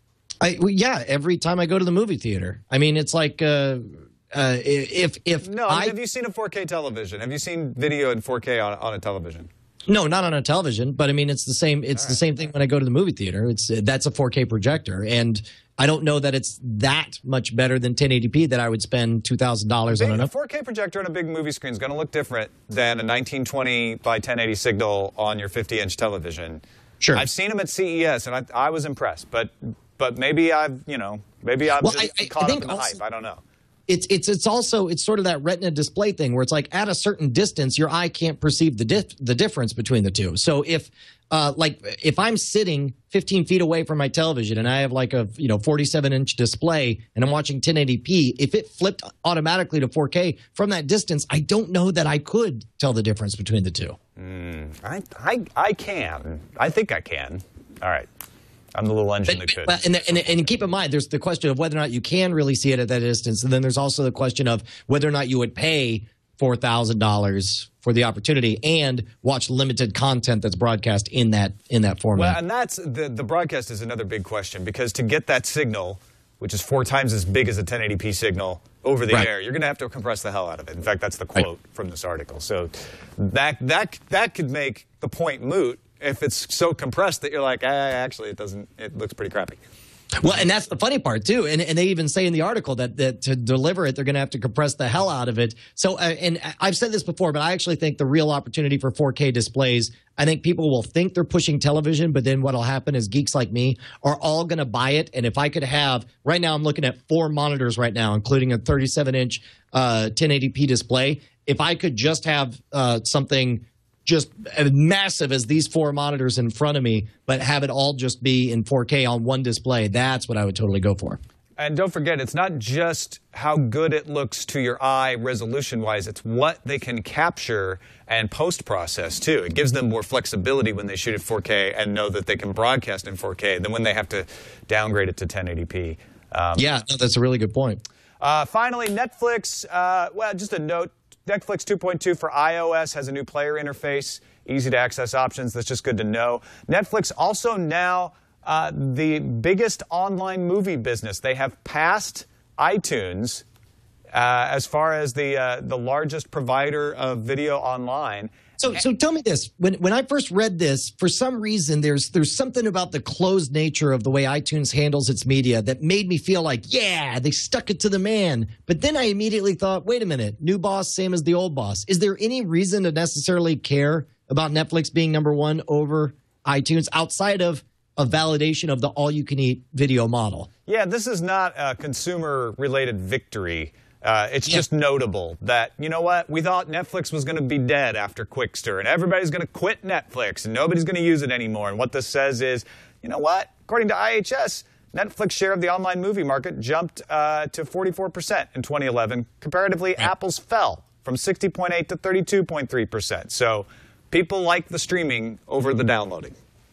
I, well, yeah, every time I go to the movie theater. I mean, it's like... Uh, Uh, if if no, I mean, I, have you seen a four K television? Have you seen video in four K on, on a television? No, not on a television. But I mean, it's the same. It's right. the same thing when I go to the movie theater. It's that's a four K projector, and I don't know that it's that much better than ten eighty p that I would spend two thousand dollars on. A four K projector on a big movie screen is going to look different than a nineteen twenty by ten eighty signal on your fifty inch television. Sure, I've seen them at C E S, and I, I was impressed. But but maybe I've you know maybe I'm well, just I, I, caught I up in the also, hype. I don't know. It's it's it's also it's sort of that retina display thing where it's like at a certain distance your eye can't perceive the dif the difference between the two. So if uh, like if I'm sitting fifteen feet away from my television and I have like a you know forty-seven inch display and I'm watching ten eighty p, if it flipped automatically to four K from that distance, I don't know that I could tell the difference between the two. Mm, I I I can. I think I can. All right. I'm the little engine but, that could. But, and, and, and keep in mind, there's the question of whether or not you can really see it at that distance. And then there's also the question of whether or not you would pay four thousand dollars for the opportunity and watch limited content that's broadcast in that in that format. Well, and that's the, the broadcast is another big question, because to get that signal, which is four times as big as a ten eighty p signal over the right. air, you're going to have to compress the hell out of it. In fact, that's the quote right. from this article. So that, that, that could make the point moot if it's so compressed that you're like, ah, actually, it doesn't, it looks pretty crappy. Well, and that's the funny part, too. And, and they even say in the article that, that to deliver it, they're going to have to compress the hell out of it. So, uh, and I've said this before, but I actually think the real opportunity for four K displays, I think people will think they're pushing television, but then what'll happen is geeks like me are all going to buy it. And if I could have, right now I'm looking at four monitors right now, including a thirty-seven inch uh, ten eighty p display. If I could just have uh, something just as massive as these four monitors in front of me, but have it all just be in four K on one display, that's what I would totally go for. And don't forget, it's not just how good it looks to your eye resolution-wise, it's what they can capture and post-process, too. It gives them more flexibility when they shoot at four K and know that they can broadcast in four K than when they have to downgrade it to ten eighty p. Um, yeah, no, that's a really good point. Uh, finally, Netflix, uh, well, just a note. Netflix two point two for iOS has a new player interface, easy-to-access options. That's just good to know. Netflix also now uh, the biggest online movie business. They have passed iTunes uh, as far as the uh, the largest provider of video online. So, so tell me this. When, when I first read this, for some reason, there's there's something about the closed nature of the way iTunes handles its media that made me feel like, yeah, they stuck it to the man. But then I immediately thought, wait a minute, new boss, same as the old boss. Is there any reason to necessarily care about Netflix being number one over iTunes outside of a validation of the all-you-can-eat video model? Yeah, this is not a consumer-related victory. Uh, it's yeah. just notable that, you know what, we thought Netflix was going to be dead after Quickster, and everybody's going to quit Netflix, and nobody's going to use it anymore. And what this says is, you know what, according to I H S, Netflix share of the online movie market jumped uh, to forty-four percent in twenty eleven. Comparatively, right. Apple's fell from sixty point eight to thirty-two point three percent. So people like the streaming over the downloading.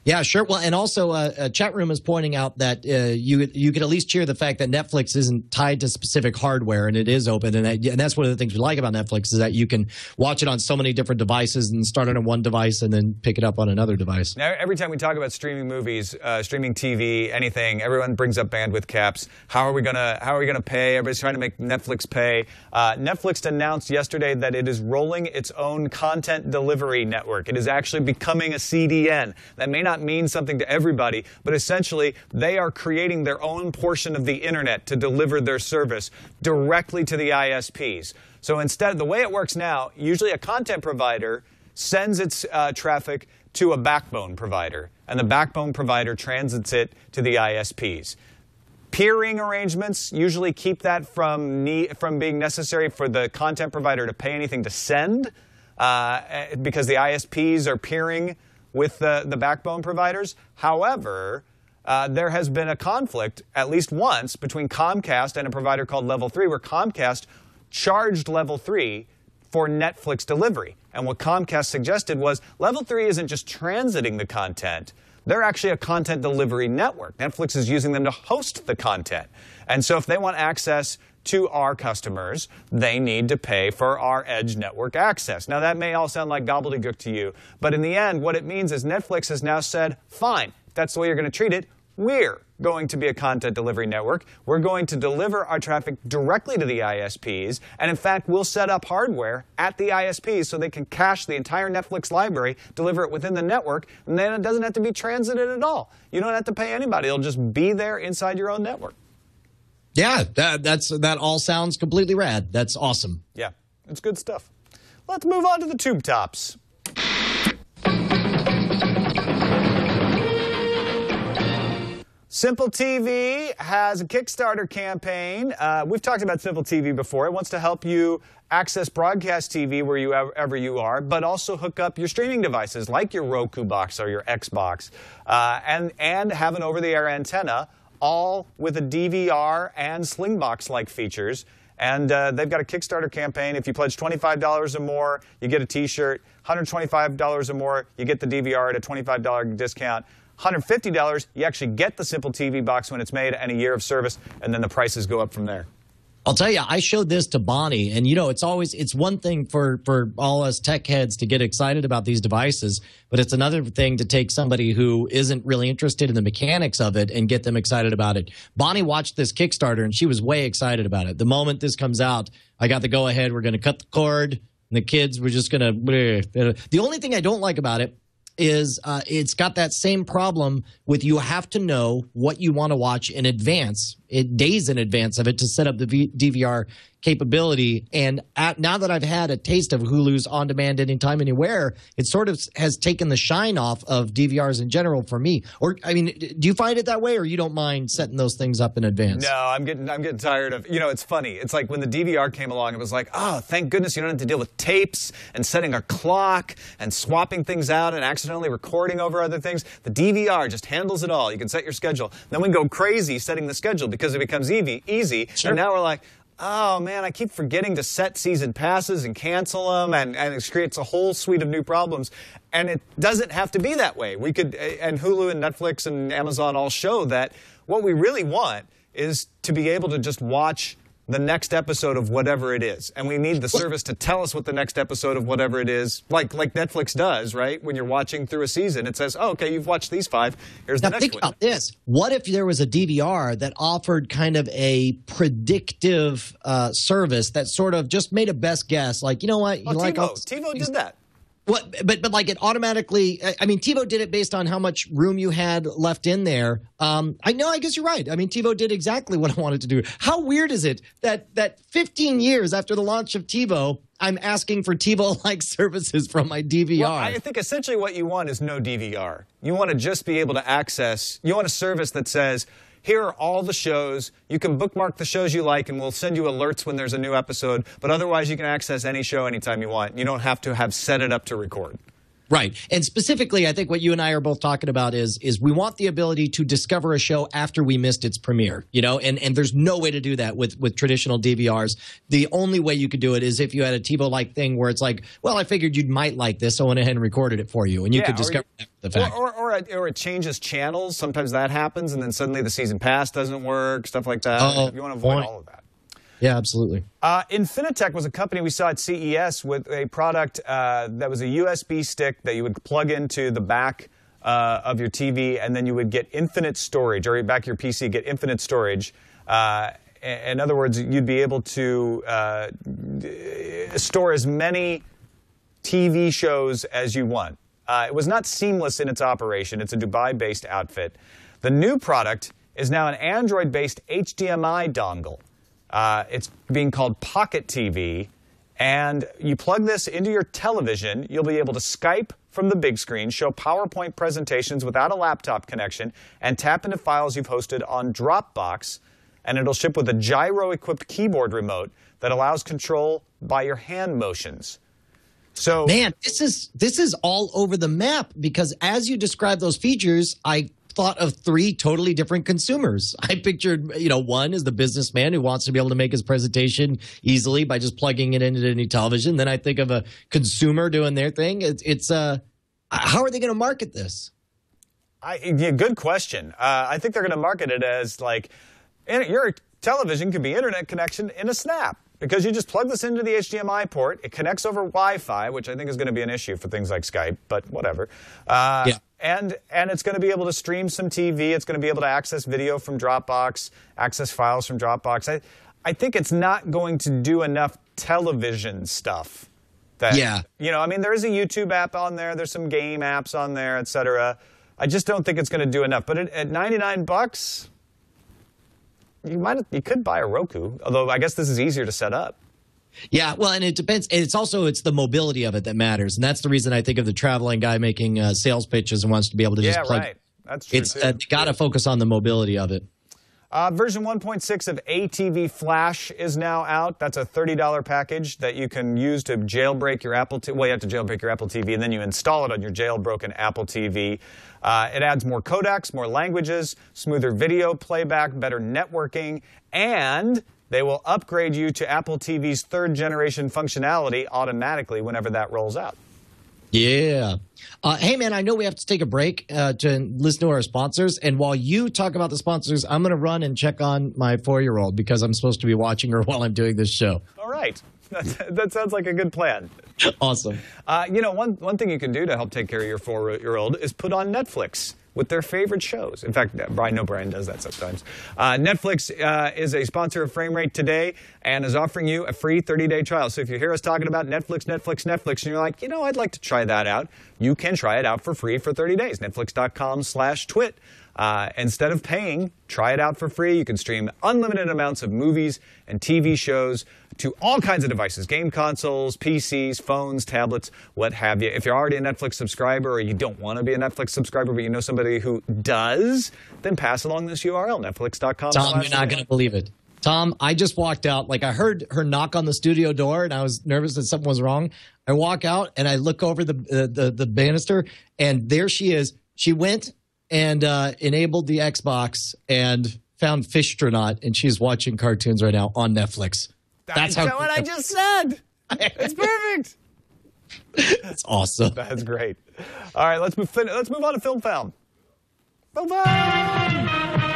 Yeah, sure. Well, and also uh, a chat room is pointing out that uh, you you could at least cheer the fact that Netflix isn't tied to specific hardware and it is open. And, that, and that's one of the things we like about Netflix is that you can watch it on so many different devices and start it on one device and then pick it up on another device. Now, every time we talk about streaming movies, uh, streaming T V, anything, everyone brings up bandwidth caps. How are we gonna How are we gonna pay? Everybody's trying to make Netflix pay. Uh, Netflix announced yesterday that it is rolling its own content delivery network. It is actually becoming a C D N. That may not mean something to everybody, but essentially they are creating their own portion of the internet to deliver their service directly to the I S Ps. So instead, the way it works now, usually a content provider sends its uh, traffic to a backbone provider, and the backbone provider transits it to the I S Ps. Peering arrangements usually keep that from, need, from being necessary for the content provider to pay anything to send, uh, because the I S Ps are peering with the, the backbone providers. However, uh, there has been a conflict at least once between Comcast and a provider called Level three, where Comcast charged Level three for Netflix delivery. And what Comcast suggested was Level three isn't just transiting the content. They're actually a content delivery network. Netflix is using them to host the content. And so if they want access to our customers, they need to pay for our edge network access. Now, that may all sound like gobbledygook to you, but in the end, what it means is Netflix has now said, fine, if that's the way you're going to treat it, we're going to be a content delivery network. We're going to deliver our traffic directly to the I S Ps, and in fact, we'll set up hardware at the I S Ps so they can cache the entire Netflix library, deliver it within the network, and then it doesn't have to be transited at all. You don't have to pay anybody. It'll just be there inside your own network. Yeah, that, that's, that all sounds completely rad. That's awesome. Yeah, it's good stuff. Let's move on to the tube tops. Simple T V has a Kickstarter campaign. Uh, we've talked about Simple T V before. It wants to help you access broadcast T V wherever you are, but also hook up your streaming devices like your Roku box or your Xbox, uh, and, and have an over-the-air antenna, all with a D V R and Slingbox-like features. And uh, they've got a Kickstarter campaign. If you pledge twenty-five dollars or more, you get a T-shirt. one hundred twenty-five dollars or more, you get the D V R at a twenty-five dollar discount. one hundred fifty dollars, you actually get the Simple T V box when it's made and a year of service, and then the prices go up from there. I'll tell you, I showed this to Bonnie, and you know, it's always, it's one thing for, for all us tech heads to get excited about these devices, but it's another thing to take somebody who isn't really interested in the mechanics of it and get them excited about it. Bonnie watched this Kickstarter, and she was way excited about it. The moment this comes out, I got the go-ahead. We're going to cut the cord, and the kids were just going to... The only thing I don't like about it is uh, it's got that same problem with you have to know what you want to watch in advance, it, days in advance of it, to set up the v D V R capability. And at, now that I've had a taste of Hulu's on-demand anytime, anywhere, it sort of has taken the shine off of D V Rs in general for me. Or, I mean, do you find it that way, or you don't mind setting those things up in advance? No, I'm getting, I'm getting tired of, you know, it's funny. It's like when the D V R came along, it was like, oh, thank goodness you don't have to deal with tapes and setting a clock and swapping things out and accidentally recording over other things. The D V R just handles it all. You can set your schedule. Then we go crazy setting the schedule because it becomes easy. easy. Sure. And now we're like, oh, man, I keep forgetting to set season passes and cancel them, and, and it creates a whole suite of new problems. And it doesn't have to be that way. We could, and Hulu and Netflix and Amazon all show that what we really want is to be able to just watch the next episode of whatever it is. And we need the service to tell us what the next episode of whatever it is, like like Netflix does, right? When you're watching through a season, it says, oh, okay, you've watched these five. Here's now the next think one. About this. What if there was a D V R that offered kind of a predictive uh, service that sort of just made a best guess? Like, you know what? You Oh, like all TiVo. TiVo did that. What, but but like it automatically. I mean, TiVo did it based on how much room you had left in there. Um, I know. I guess you're right. I mean, TiVo did exactly what I wanted to do. How weird is it that that fifteen years after the launch of TiVo, I'm asking for TiVo-like services from my D V R? Well, I think essentially what you want is no D V R. You want to just be able to access. You want a service that says, here are all the shows. You can bookmark the shows you like, and we'll send you alerts when there's a new episode. But otherwise, you can access any show anytime you want. You don't have to have set it up to record. Right. And specifically, I think what you and I are both talking about is is we want the ability to discover a show after we missed its premiere, you know, and, and there's no way to do that with, with traditional D V Rs. The only way you could do it is if you had a TiVo-like thing where it's like, well, I figured you might like this, so I went ahead and recorded it for you, and you yeah, could discover you, the fact. Or, or, or, it, or it changes channels. Sometimes that happens, and then suddenly the season pass doesn't work, stuff like that. Oh, you want to avoid point. all of that. Yeah, absolutely. Uh, Infinitec was a company we saw at C E S with a product uh, that was a U S B stick that you would plug into the back uh, of your T V, and then you would get infinite storage, or back your P C, get infinite storage. Uh, in other words, you'd be able to uh, store as many T V shows as you want. Uh, it was not seamless in its operation. It's a Dubai-based outfit. The new product is now an Android-based H D M I dongle. Uh, it's being called Pocket T V, and you plug this into your television. You'll be able to Skype from the big screen, show PowerPoint presentations without a laptop connection, and tap into files you've hosted on Dropbox, and it'll ship with a gyro-equipped keyboard remote that allows control by your hand motions. So, man, this is this is all over the map, because as you describe those features, I thought of three totally different consumers. I pictured, you know, one is the businessman who wants to be able to make his presentation easily by just plugging it into any television. Then I think of a consumer doing their thing. It's, it's uh, how are they going to market this? I, yeah, good question. Uh, I think they're going to market it as like, your television could be internet connection in a snap. Because you just plug this into the H D M I port, it connects over Wi-Fi, which I think is going to be an issue for things like Skype, but whatever. Uh, yeah. And and it's going to be able to stream some T V. It's going to be able to access video from Dropbox, access files from Dropbox. I, I think it's not going to do enough television stuff. That, yeah. You know, I mean, there is a YouTube app on there. There's some game apps on there, et cetera. I just don't think it's going to do enough. But at, at ninety-nine bucks... You might you could buy a Roku, although I guess this is easier to set up. Yeah, well, and it depends. It's also it's the mobility of it that matters, and that's the reason I think of the traveling guy making uh, sales pitches and wants to be able to yeah, just plug. Yeah, right. That's true. It's too. uh, got to focus on the mobility of it. Uh, version one point six of A T V Flash is now out. That's a thirty dollar package that you can use to jailbreak your Apple T V. Well, you have to jailbreak your Apple T V, and then you install it on your jailbroken Apple T V. Uh, it adds more codecs, more languages, smoother video playback, better networking, and they will upgrade you to Apple T V's third generation functionality automatically whenever that rolls out. Yeah. Uh, hey, man, I know we have to take a break uh, to listen to our sponsors. And while you talk about the sponsors, I'm going to run and check on my four-year-old because I'm supposed to be watching her while I'm doing this show. All right. That, that sounds like a good plan. Awesome. Uh, you know, one, one thing you can do to help take care of your four-year-old is put on Netflix with their favorite shows. In fact, Brian, no, Brian does that sometimes. Uh, Netflix uh, is a sponsor of Frame Rate today and is offering you a free thirty day trial. So if you hear us talking about Netflix, Netflix, Netflix, and you're like, you know, I'd like to try that out, you can try it out for free for thirty days. Netflix.com slash twit. Uh, instead of paying, try it out for free. You can stream unlimited amounts of movies and T V shows to all kinds of devices, game consoles, P Cs, phones, tablets, what have you. If you're already a Netflix subscriber or you don't want to be a Netflix subscriber, but you know somebody who does, then pass along this U R L, netflix dot com. Tom, you're not going to believe it. Tom, I just walked out. Like, I heard her knock on the studio door, and I was nervous that something was wrong. I walk out, and I look over the uh, the, the banister, and there she is. She went and uh, enabled the Xbox and found Fishtronaut, and she's watching cartoons right now on Netflix. That's, That's how what I just said. It's perfect. That's awesome. That's great. All right, let's move. Let's move on to Film Found. Film Found.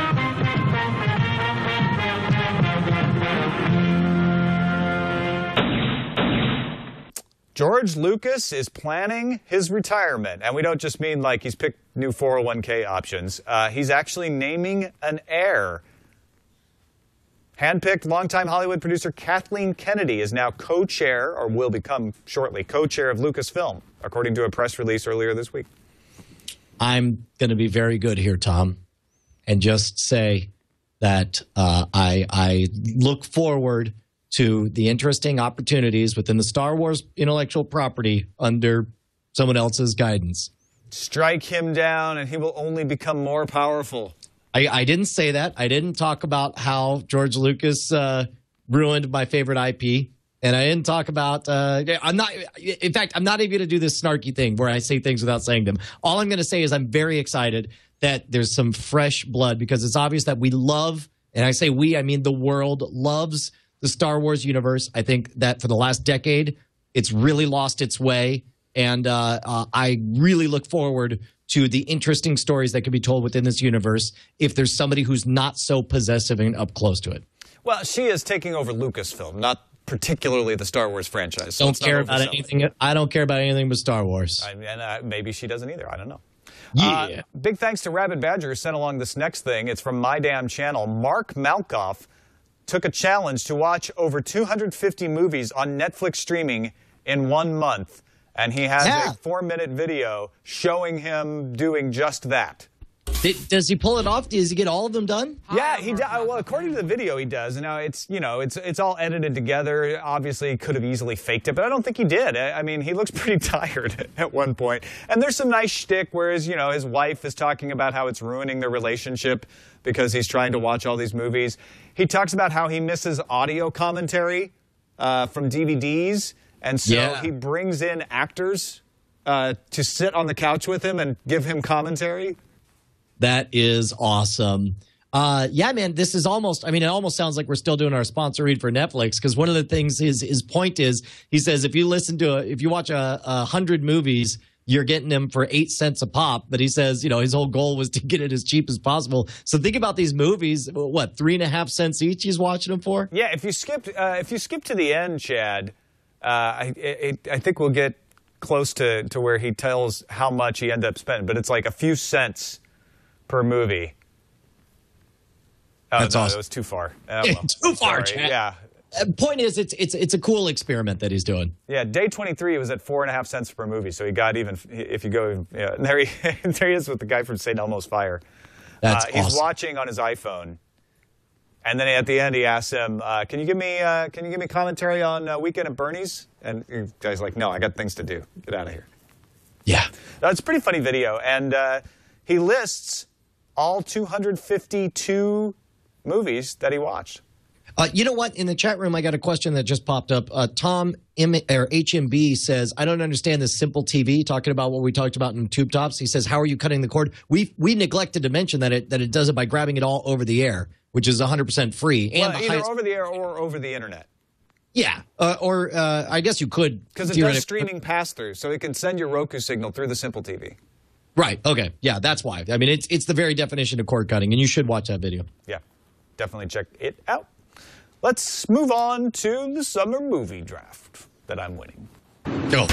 George Lucas is planning his retirement, and we don't just mean like he's picked new four oh one K options. Uh, he's actually naming an heir. Handpicked longtime Hollywood producer Kathleen Kennedy is now co-chair, or will become shortly, co-chair of Lucasfilm, according to a press release earlier this week. I'm going to be very good here, Tom, and just say that uh, I, I look forward to the interesting opportunities within the Star Wars intellectual property under someone else's guidance. Strike him down, and he will only become more powerful. I, I didn't say that. I didn't talk about how George Lucas uh, ruined my favorite I P. And I didn't talk about, uh, I'm not, in fact, I'm not even going to do this snarky thing where I say things without saying them. All I'm going to say is I'm very excited that there's some fresh blood, because it's obvious that we love, and I say we, I mean the world loves the Star Wars universe. I think that for the last decade, it's really lost its way. And uh, uh, I really look forward to the interesting stories that can be told within this universe if there's somebody who's not so possessive and up close to it. Well, she is taking over Lucasfilm, not particularly the Star Wars franchise. So don't care about anything. I don't care about anything but Star Wars. I, and uh, maybe she doesn't either. I don't know. Yeah. Uh, big thanks to Rabid Badger who sent along this next thing. It's from My Damn Channel. Mark Malkoff took a challenge to watch over two hundred fifty movies on Netflix streaming in one month. And he has yeah. a four-minute video showing him doing just that. Does he pull it off? Does he get all of them done? Yeah, he does. Well, according to the video, he does. And now it's, you know, it's it's all edited together. Obviously, he could have easily faked it, but I don't think he did. I mean, he looks pretty tired at one point. And there's some nice shtick, whereas, you know, his wife is talking about how it's ruining their relationship because he's trying to watch all these movies. He talks about how he misses audio commentary uh, from D V Ds, and so yeah. he brings in actors uh, to sit on the couch with him and give him commentary. That is awesome. Uh, yeah, man, this is almost, I mean, it almost sounds like we're still doing our sponsor read for Netflix, because one of the things his, his point is, he says, if you listen to, a, if you watch a, a hundred movies, you're getting them for eight cents a pop. But he says, you know, his whole goal was to get it as cheap as possible. So think about these movies, what, three and a half cents each he's watching them for? Yeah, if you skipped, uh, if you skip to the end, Chad, uh, I, it, I think we'll get close to, to where he tells how much he ended up spending, but it's like a few cents per movie. Oh, That's no, awesome. It was too far. Oh, well, too far, sorry. Chad. Yeah. Uh, point is, it's it's it's a cool experiment that he's doing. Yeah, day twenty-three, it was at four and a half cents per movie, so he got even. If you go, yeah, there he there he is with the guy from Saint Elmo's Fire. That's uh, he's awesome. watching on his iPhone, and then at the end he asks him, uh, "Can you give me uh, Can you give me commentary on uh, Weekend at Bernie's?" And the guy's like, "No, I got things to do. Get out of here." Yeah, that's a pretty funny video, and uh, he lists all two hundred fifty-two movies that he watched. Uh, you know what? In the chat room, I got a question that just popped up. Uh, Tom M or H M B says, I don't understand this simple T V, talking about what we talked about in Tube Tops. He says, how are you cutting the cord? We we neglected to mention that it that it does it by grabbing it all over the air, which is one hundred percent free. And well, the either highest, over the air or over the internet. Yeah, uh, or uh, I guess you could. Because it does streaming pass-through, so it can send your Roku signal through the Simple T V. Right, okay. Yeah, that's why. I mean, it's, it's the very definition of cord cutting, and you should watch that video. Yeah, definitely check it out. Let's move on to the summer movie draft that I'm winning. Go.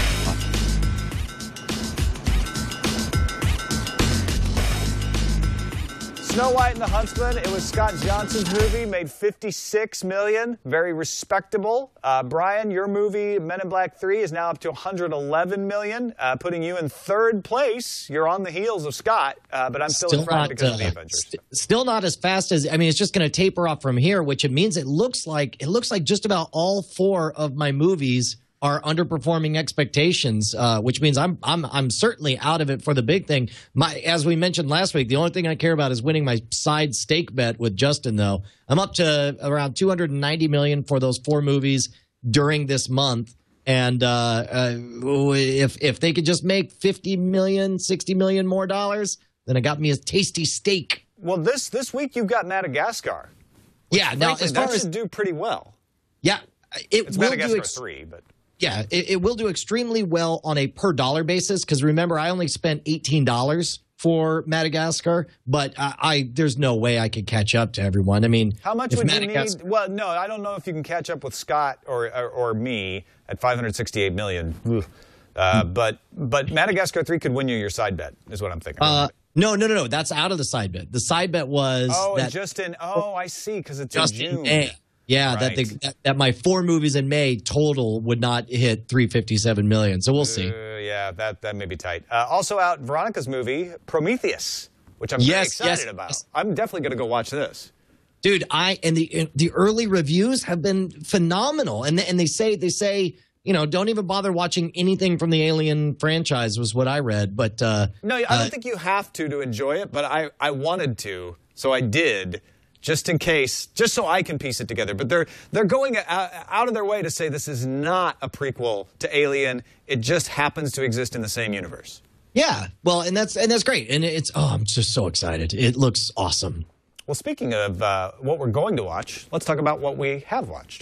Snow White and the Huntsman, it was Scott Johnson's movie, made fifty-six million dollars, very respectable. Uh, Brian, your movie, Men in Black three, is now up to one hundred eleven million dollars, uh, putting you in third place. You're on the heels of Scott, uh, but I'm still, still in front not, because uh, of the Avengers. St still not as fast as, I mean, it's just going to taper off from here, which it means it looks like, it looks like just about all four of my movies are underperforming expectations, uh, which means I'm I'm I'm certainly out of it for the big thing. My, as we mentioned last week, the only thing I care about is winning my side stake bet with Justin. Though I'm up to around two hundred ninety million for those four movies during this month, and uh, uh, if if they could just make fifty million, sixty million more dollars, then it got me a tasty steak. Well, this this week you've got Madagascar. Which, yeah, now frankly, as far that as should do pretty well. Yeah, it it's will Madagascar do three, but. Yeah, it, it will do extremely well on a per dollar basis, because remember, I only spent eighteen dollars for Madagascar, but I, I there's no way I could catch up to everyone. I mean, how much would you need? Well, no, I don't know if you can catch up with Scott or or, or me at five hundred sixty-eight million. Uh, but but Madagascar three could win you your side bet, is what I'm thinking. Uh, no, no, no, no. That's out of the side bet. The side bet was oh, that just in. Oh, I see, because it's just in June. In May. Yeah, right. that, the, that that my four movies in May total would not hit three hundred fifty-seven million. So we'll see. Uh, yeah, that that may be tight. Uh, also out, Veronica's movie Prometheus, which I'm yes, very excited yes, about. Yes. I'm definitely going to go watch this. Dude, I and the the early reviews have been phenomenal, and and they say they say you know don't even bother watching anything from the Alien franchise was what I read. But uh, no, I don't uh, think you have to to enjoy it. But I I wanted to, so I did. just in case, just so I can piece it together. But they're they're going out of their way to say this is not a prequel to Alien. It just happens to exist in the same universe. Yeah, well, and that's and that's great. And it's oh, I'm just so excited. It looks awesome. Well, speaking of uh, what we're going to watch, let's talk about what we have watched.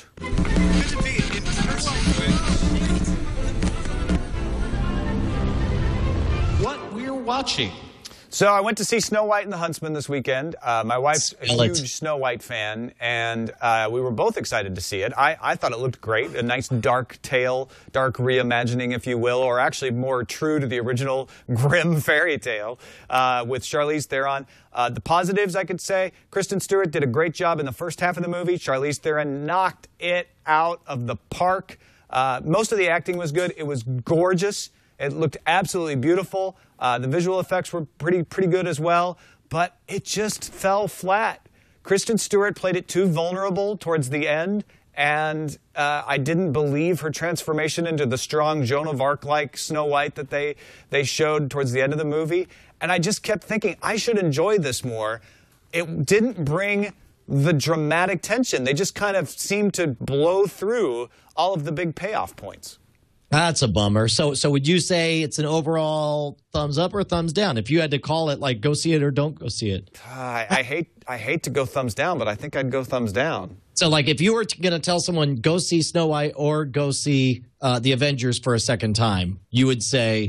What we're watching. So I went to see Snow White and the Huntsman this weekend. Uh, my wife's a Smell it. huge Snow White fan, and uh, we were both excited to see it. I, I thought it looked great, a nice dark tale, dark reimagining, if you will, or actually more true to the original grim fairy tale uh, with Charlize Theron. Uh, the positives, I could say, Kristen Stewart did a great job in the first half of the movie. Charlize Theron knocked it out of the park. Uh, most of the acting was good. It was gorgeous. It looked absolutely beautiful. Uh, the visual effects were pretty pretty good as well, but it just fell flat. Kristen Stewart played it too vulnerable towards the end, and uh, I didn't believe her transformation into the strong Joan of Arc-like Snow White that they, they showed towards the end of the movie. And I just kept thinking, I should enjoy this more. It didn't bring the dramatic tension. They just kind of seemed to blow through all of the big payoff points. That's a bummer. So, so would you say it's an overall thumbs up or thumbs down? If you had to call it, like, go see it or don't go see it. Uh, I, I hate, I hate to go thumbs down, but I think I'd go thumbs down. So, like, if you were going to tell someone go see Snow White or go see uh, the Avengers for a second time, you would say.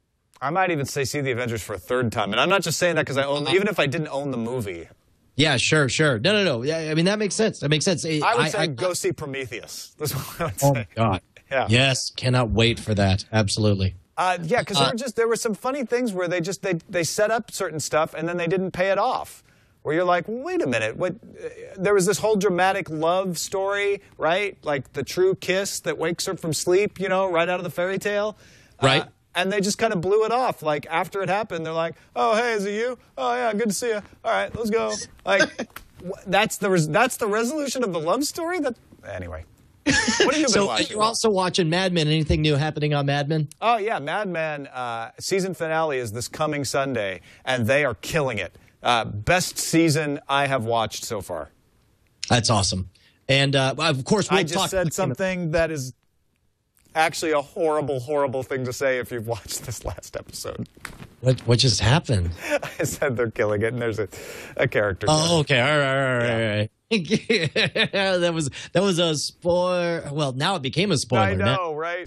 I might even say see the Avengers for a third time, and I'm not just saying that because I own, even if I didn't own the movie. Yeah, sure, sure. No, no, no. Yeah, I mean that makes sense. That makes sense. I would I, say I, go see Prometheus. That's what I would oh say. my God. Yeah. Yes, cannot wait for that. Absolutely. Uh, yeah, because Uh, there were just there were some funny things where they just they they set up certain stuff and then they didn't pay it off. Where you're like, wait a minute, what? Uh, there was this whole dramatic love story, right? Like the true kiss that wakes her from sleep, you know, right out of the fairy tale, right? Uh, and they just kind of blew it off. Like after it happened, they're like, oh hey, is it you? Oh yeah, good to see you. All right, let's go. Like that's the res- that's the resolution of the love story. That anyway. What have you been so watching? You're also watching Mad Men. Anything new happening on Mad Men? Oh, yeah. Mad Men uh, season finale is this coming Sunday, and they are killing it. Uh, best season I have watched so far. That's awesome. And, uh, of course, we'll I just talk said something that is actually a horrible, horrible thing to say if you've watched this last episode. What, what just happened? I said they're killing it, and there's a, a character. Oh, okay. All right, all right, Yeah. all right. that was that was a spoiler. Well, now it became a spoiler. I know, now. right?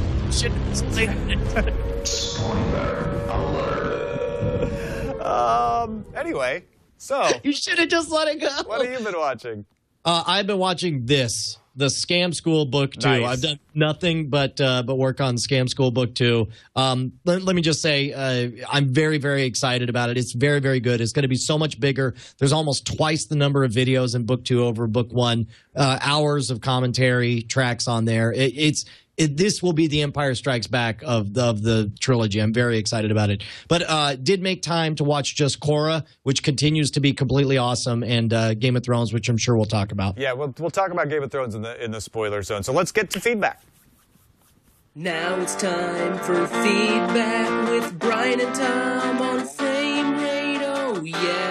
um. Anyway, so You should have just let it go. what have you been watching? Uh, I've been watching this, the Scam School Book two. Nice. I've done nothing but uh, but work on Scam School Book two. Um, let, let me just say, uh, I'm very, very excited about it. It's very, very good. It's going to be so much bigger. There's almost twice the number of videos in Book two over Book one. Uh, hours of commentary tracks on there. It, it's It, this will be the Empire Strikes Back of the, of the trilogy. I'm very excited about it. But uh, did make time to watch just Korra, which continues to be completely awesome, and uh, Game of Thrones, which I'm sure we'll talk about. Yeah, we'll we'll talk about Game of Thrones in the in the spoiler zone. So let's get to feedback. Now it's time for feedback with Brian and Tom on Frame Rate. Oh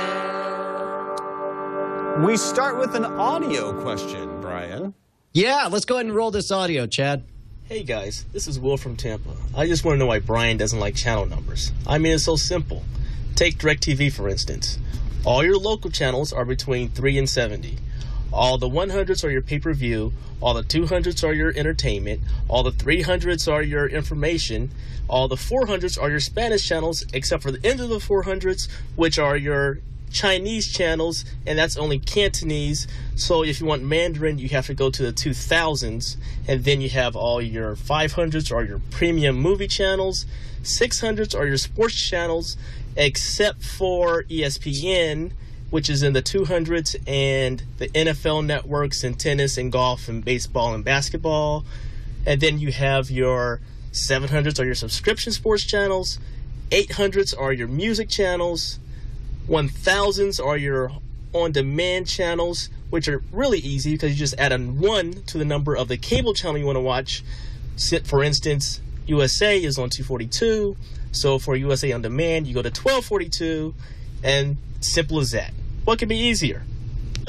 yeah. We start with an audio question, Brian. Yeah, let's go ahead and roll this audio, Chad. Hey guys, this is Will from Tampa. I just want to know why Brian doesn't like channel numbers. I mean, it's so simple. Take DirecTV for instance. All your local channels are between three and seventy. All the one hundreds are your pay-per-view, all the two hundreds are your entertainment, all the three hundreds are your information, all the four hundreds are your Spanish channels, except for the end of the four hundreds, which are your Chinese channels, and that's only Cantonese. So if you want Mandarin, you have to go to the two thousands, and then you have all your five hundreds are your premium movie channels, six hundreds are your sports channels, except for E S P N, which is in the two hundreds, and the N F L networks and tennis and golf and baseball and basketball. And then you have your seven hundreds are your subscription sports channels, eight hundreds are your music channels, one thousands are your on-demand channels, which are really easy because you just add a one to the number of the cable channel you want to watch. For instance, U S A is on two forty-two, so for U S A On Demand, you go to twelve forty-two, and simple as that. What could be easier?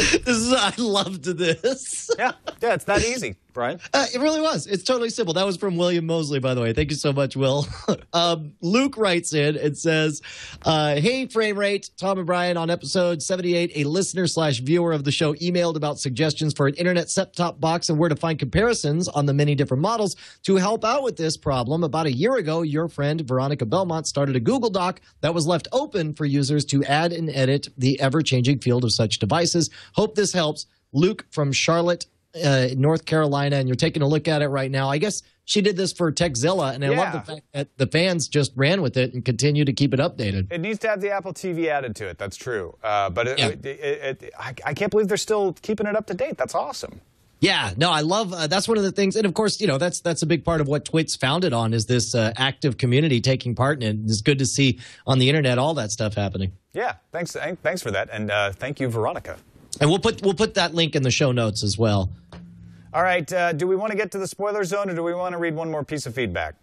This is, I loved this. Yeah, yeah, it's that easy, Brian. Uh, it really was. It's totally simple. That was from William Mosley, by the way. Thank you so much, Will. um, Luke writes in and says, uh, hey, Frame Rate, Tom and Brian, on episode seventy-eight, a listener slash viewer of the show emailed about suggestions for an internet set-top box and where to find comparisons on the many different models. To help out with this problem, about a year ago, your friend Veronica Belmont started a Google Doc that was left open for users to add and edit the ever-changing field of such devices. Hope this helps. Luke from Charlotte, uh, North Carolina, and you're taking a look at it right now. I guess she did this for TechZilla, and I yeah. love the fact that the fans just ran with it and continue to keep it updated. It needs to have the Apple T V added to it. That's true. Uh, but it, Yeah. it, it, it, I, I can't believe they're still keeping it up to date. That's awesome. Yeah, no, I love uh, that's one of the things, and of course, you know, that's that's a big part of what Twit's founded on is this uh, active community taking part in it. It's good to see on the internet all that stuff happening. Yeah, thanks, thanks for that, and uh, thank you, Veronica. And we'll put we'll put that link in the show notes as well. All right, uh, do we want to get to the spoiler zone, or do we want to read one more piece of feedback?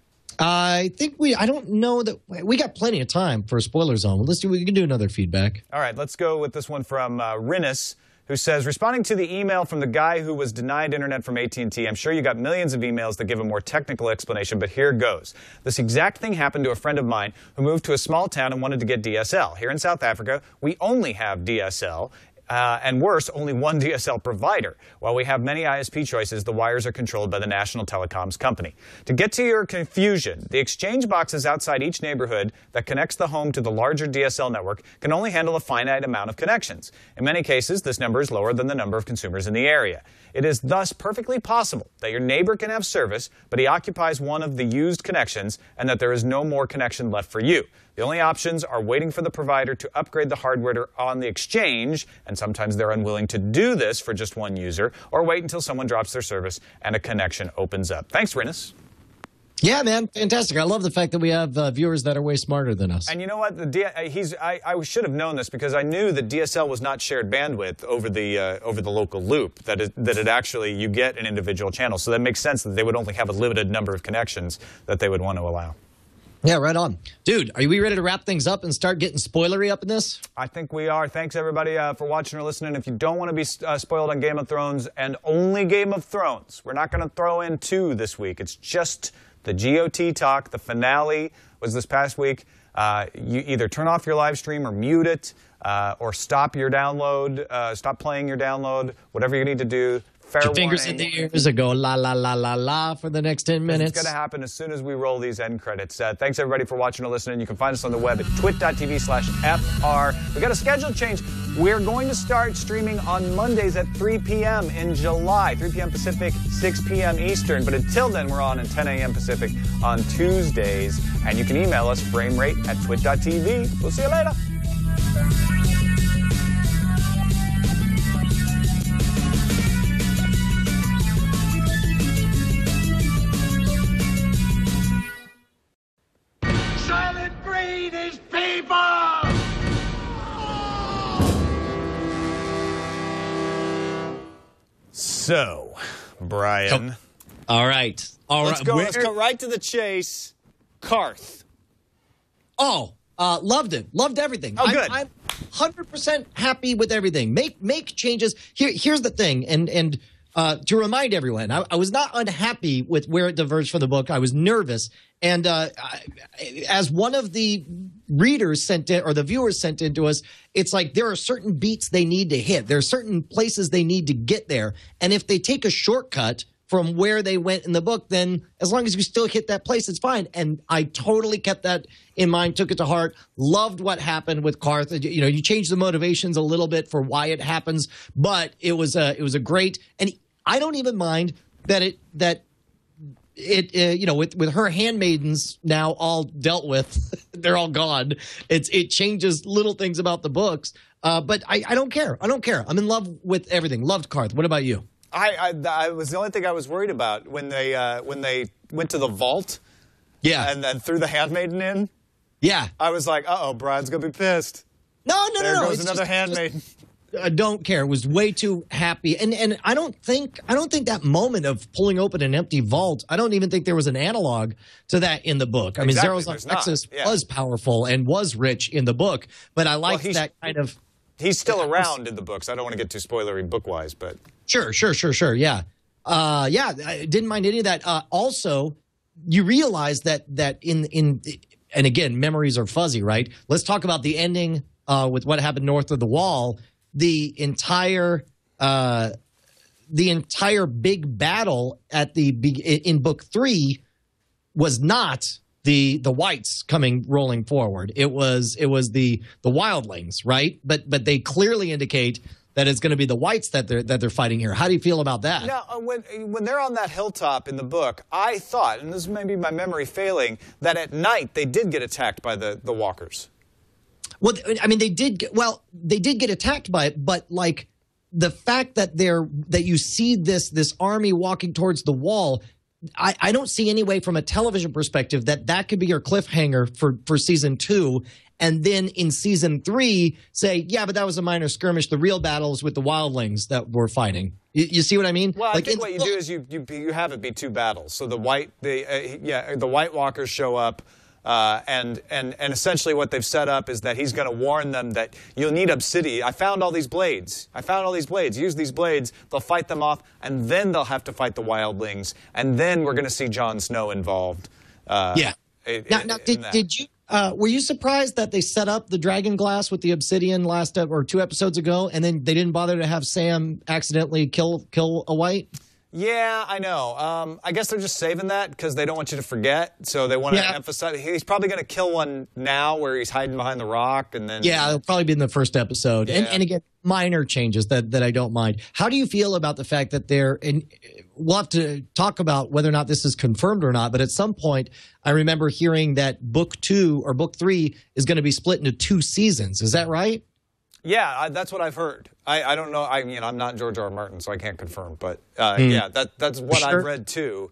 I think we. I don't know that we got plenty of time for a spoiler zone. Let's do. We can do another feedback. All right, let's go with this one from uh, Rinus, who says, responding to the email from the guy who was denied internet from A T and T, I'm sure you got millions of emails that give a more technical explanation, but here goes. This exact thing happened to a friend of mine who moved to a small town and wanted to get D S L. Here in South Africa, we only have D S L. Uh, and worse, only one D S L provider. While we have many I S P choices, the wires are controlled by the national telecoms company. To get to your confusion, the exchange boxes outside each neighborhood that connects the home to the larger D S L network can only handle a finite amount of connections. In many cases, this number is lower than the number of consumers in the area. It is thus perfectly possible that your neighbor can have service, but he occupies one of the used connections, and that there is no more connection left for you. The only options are waiting for the provider to upgrade the hardware on the exchange, and sometimes they're unwilling to do this for just one user, or wait until someone drops their service and a connection opens up. Thanks, Rinus. Yeah, man, fantastic. I love the fact that we have uh, viewers that are way smarter than us. And you know what? The D he's I, I should have known this because I knew that D S L was not shared bandwidth over the uh, over the local loop. That is, that it actually you get an individual channel. So that makes sense that they would only have a limited number of connections that they would want to allow. Yeah, right on. Dude, are we ready to wrap things up and start getting spoilery up in this? I think we are. Thanks, everybody, uh, for watching or listening. If you don't want to be uh, spoiled on Game of Thrones and only Game of Thrones, we're not going to throw in two this week. It's just the G O T talk. The finale was this past week. Uh, you either turn off your live stream or mute it uh, or stop your download, uh, stop playing your download, whatever you need to do. Fair Your fingers warning. in the ears and go la la la la la for the next ten minutes. It's going to happen as soon as we roll these end credits. Uh, thanks everybody for watching or listening. You can find us on the web at twit.tv slash FR. We got a schedule change. We're going to start streaming on Mondays at three p m in July, three p m Pacific, six p m Eastern. But until then, we're on at ten a m Pacific on Tuesdays. And you can email us framerate at twit.tv. We'll see you later. Silent breed is people! So, Brian. Oh. All right. All let's right. Go, Where... let's go right to the chase. Karth. Oh, uh, loved it. Loved everything. Oh, good. I'm, I'm one hundred percent happy with everything. Make make changes. Here, here's the thing, and and uh, to remind everyone, I, I was not unhappy with where it diverged from the book. I was nervous, and uh, I, as one of the readers sent in, or the viewers sent in to us, it's like there are certain beats they need to hit. There are certain places they need to get there, and if they take a shortcut from where they went in the book, then as long as you still hit that place, it's fine. And I totally kept that in mind, took it to heart, loved what happened with Karth. You know, you change the motivations a little bit for why it happens, but it was a, it was a great, and I don't even mind that it, that it, uh, you know, with, with her handmaidens now all dealt with, they're all gone. It's, it changes little things about the books, uh, but I, I don't care. I don't care. I'm in love with everything. Loved Karth. What about you? I, I, I was the only thing I was worried about when they uh, when they went to the vault, yeah, and then threw the handmaiden in. Yeah, I was like, uh oh, Brian's gonna be pissed. No, no, there no, no. goes It's another just, handmaiden. Just, I don't care. It was way too happy, and and I don't think I don't think that moment of pulling open an empty vault. I don't even think there was an analog to that in the book. I exactly, mean, Zeros on not. Texas Yeah. was powerful and was rich in the book, but I liked well, that kind of. He's still around in the books. I don't want to get too spoilery book-wise, but... Sure, sure, sure, sure, yeah. Uh, yeah, I didn't mind any of that. Uh, also, you realize that that in in and again, memories are fuzzy, right? Let's talk about the ending uh, with what happened north of the wall. The entire uh, the entire big battle at the in book three was not the the whites coming rolling forward. It was it was the the wildlings, right? But but they clearly indicate that it's going to be the whites that they're that they're fighting here. How do you feel about that? Now, uh, when when they're on that hilltop in the book, I thought, and this may be my memory failing, that at night they did get attacked by the the walkers. Well, I mean, they did. Get, well, they did get attacked by it, but like the fact that they're that you see this this army walking towards the wall. I, I don't see any way from a television perspective that that could be your cliffhanger for, for season two. And then in season three, say, yeah, but that was a minor skirmish. The real battle is with the wildlings that we're fighting. You, you see what I mean? Well, like, I think what you do is you, you you have it be two battles. So the white the uh, yeah the White Walkers show up, uh, and and and essentially what they've set up is that he's going to warn them that you'll need obsidian. I found all these blades. I found all these blades. Use these blades. They'll fight them off, and then they'll have to fight the wildlings, and then we're going to see Jon Snow involved. Uh, yeah. In, now, now did that. did you? Uh, were you surprised that they set up the dragon glass with the obsidian last ep- or two episodes ago, and then they didn't bother to have Sam accidentally kill kill a white? Yeah, I know. Um, I guess they're just saving that because they don't want you to forget. So they want to yeah. emphasize. He's probably going to kill one now where he's hiding behind the rock, and then yeah, it'll probably be in the first episode. Yeah. And and again, minor changes that that I don't mind. How do you feel about the fact that they're and we'll have to talk about whether or not this is confirmed or not. But at some point, I remember hearing that book two or book three is going to be split into two seasons. Is that right? Yeah, I, that's what I've heard. I, I don't know. I mean, I'm not George R. R. Martin, so I can't confirm. But uh, mm. yeah, that that's what sure. I've read too.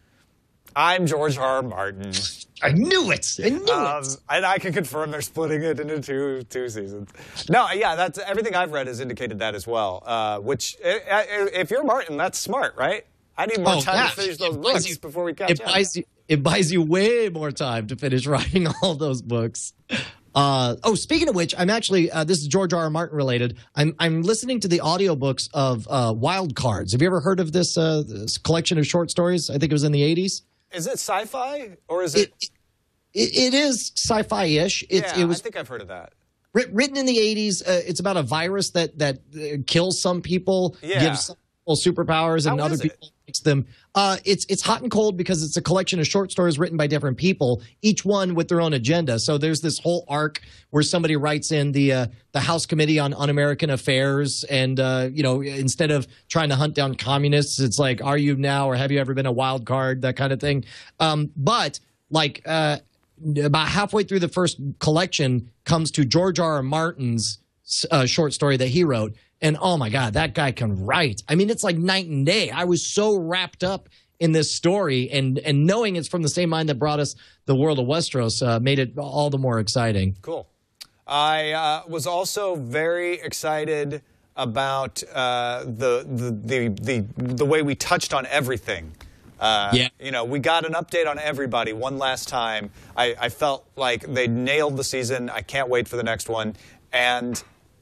I'm George R. R. Martin. I knew it. I knew um, it. And I can confirm they're splitting it into two two seasons. No, yeah, that's everything I've read has indicated that as well. Uh, which, if you're Martin, that's smart, right? I need more oh, time gosh. to finish those books you, before we catch it up. Buys you, it buys you way more time to finish writing all those books. Uh, oh, speaking of which, I'm actually, uh, this is George R. R. Martin related. I'm I'm listening to the audiobooks of uh, Wild Cards. Have you ever heard of this, uh, this collection of short stories? I think it was in the eighties. Is it sci-fi or is it? It, it, it is sci-fi-ish. It's, yeah, it was I think I've heard of that. Written in the eighties. Uh, it's about a virus that, that uh, kills some people, yeah. gives some people superpowers, and How other is people it? makes them. Uh, it's it's hot and cold because it's a collection of short stories written by different people, each one with their own agenda. So there's this whole arc where somebody writes in the uh, the House Committee on Un-American Affairs, and uh, you know, instead of trying to hunt down communists, it's like, are you now or have you ever been a wild card? That kind of thing. Um, but like uh, about halfway through the first collection comes to George R. R. Martin's uh, short story that he wrote. And oh my God, that guy can write. I mean, it's like night and day. I was so wrapped up in this story, and and knowing it's from the same mind that brought us the world of Westeros uh, made it all the more exciting. Cool. I uh, was also very excited about uh, the, the the the the way we touched on everything. Uh, yeah. You know, we got an update on everybody one last time. I, I felt like they nailed the season. I can't wait for the next one. And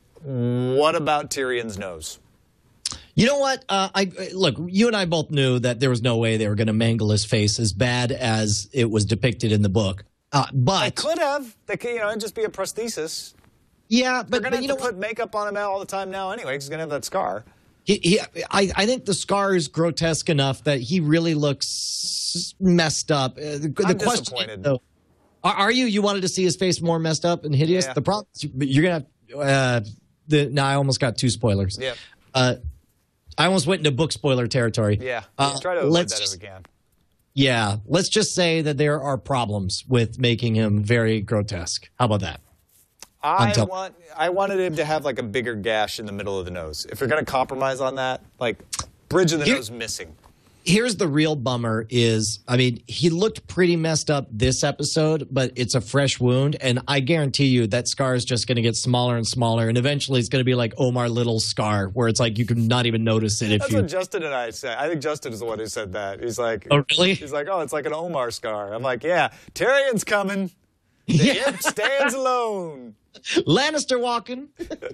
what about Tyrion's nose? You know what? Uh, I look. You and I both knew that there was no way they were going to mangle his face as bad as it was depicted in the book. Uh, but they could have. They could, you know, it'd just be a prosthesis. Yeah, but they're going to have you to know put what? makeup on him all the time now anyway. Because he's going to have that scar. He, he, I, I think the scar is grotesque enough that he really looks messed up. Uh, the, I'm the question, disappointed. Though, are, are you? You wanted to see his face more messed up and hideous? Yeah. The problem is you're going to have. Uh, the, now I almost got two spoilers. Yeah. Uh, I almost went into book spoiler territory. Yeah. Uh, try to avoid let's that just, if we can. Yeah. Let's just say that there are problems with making him very grotesque. How about that? I want. I wanted him to have like a bigger gash in the middle of the nose. If you're going to compromise on that, like bridge of the Here, nose missing. Here's the real bummer is, I mean, he looked pretty messed up this episode, but it's a fresh wound, and I guarantee you that scar is just going to get smaller and smaller, and eventually it's going to be like Omar Little's scar, where it's like you can not even notice it if That's you. what Justin and I said. I think Justin is the one who said that. He's like, oh really? He's like, oh, it's like an Omar scar. I'm like, yeah, Tyrion's coming. Yeah. Yep, stands alone. Lannister walking.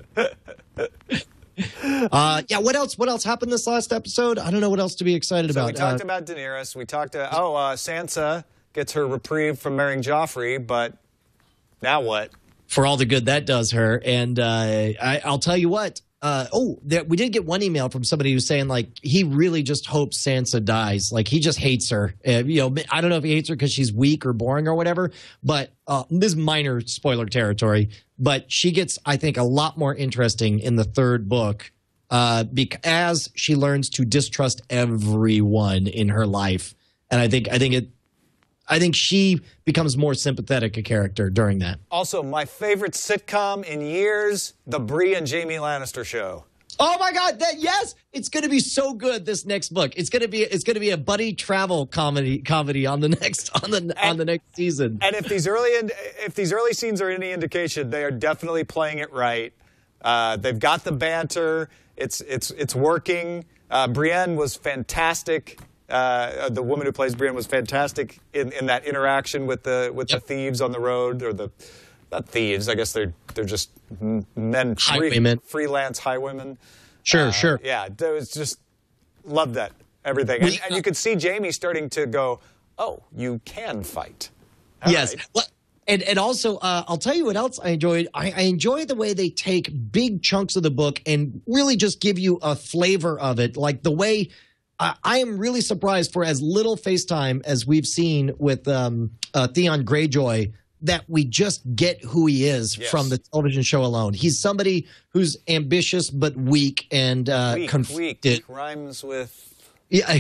uh, yeah, what else? What else happened this last episode? I don't know what else to be excited so about. We talked uh, about Daenerys. We talked to, oh, uh, Sansa gets her reprieve from marrying Joffrey, but now what? For all the good that does her. And uh, I, I'll tell you what. Uh, oh, there, we did get one email from somebody who's saying, like, he really just hopes Sansa dies. Like, he just hates her. Uh, you know, I don't know if he hates her because she's weak or boring or whatever, but uh, this is minor spoiler territory. But she gets, I think, a lot more interesting in the third book uh, because as she learns to distrust everyone in her life. And I think, I think it, I think she becomes more sympathetic a character during that. Also, my favorite sitcom in years, The Bree and Jamie Lannister Show. Oh my God! That yes, it's going to be so good. This next book, it's going to be it's going to be a buddy travel comedy comedy on the next on the and, on the next season. And if these early if these early scenes are any indication, they are definitely playing it right. Uh, they've got the banter. It's it's it's working. Uh, Brienne was fantastic. Uh, the woman who plays Brienne was fantastic in, in that interaction with the with yep. the thieves on the road, or the not thieves. I guess they're they're just men, free, freelance highwaymen. Sure, uh, sure. Yeah, it was just loved that everything, and, and you could see Jamie starting to go, "Oh, you can fight." All yes. Right. Well, and and also, uh, I'll tell you what else I enjoyed. I, I enjoy the way they take big chunks of the book and really just give you a flavor of it, like the way. I am really surprised for as little FaceTime as we've seen with um, uh, Theon Greyjoy that we just get who he is yes. from the television show alone. He's somebody who's ambitious but weak and uh, weak, conflicted. Weak rhymes with. Yeah,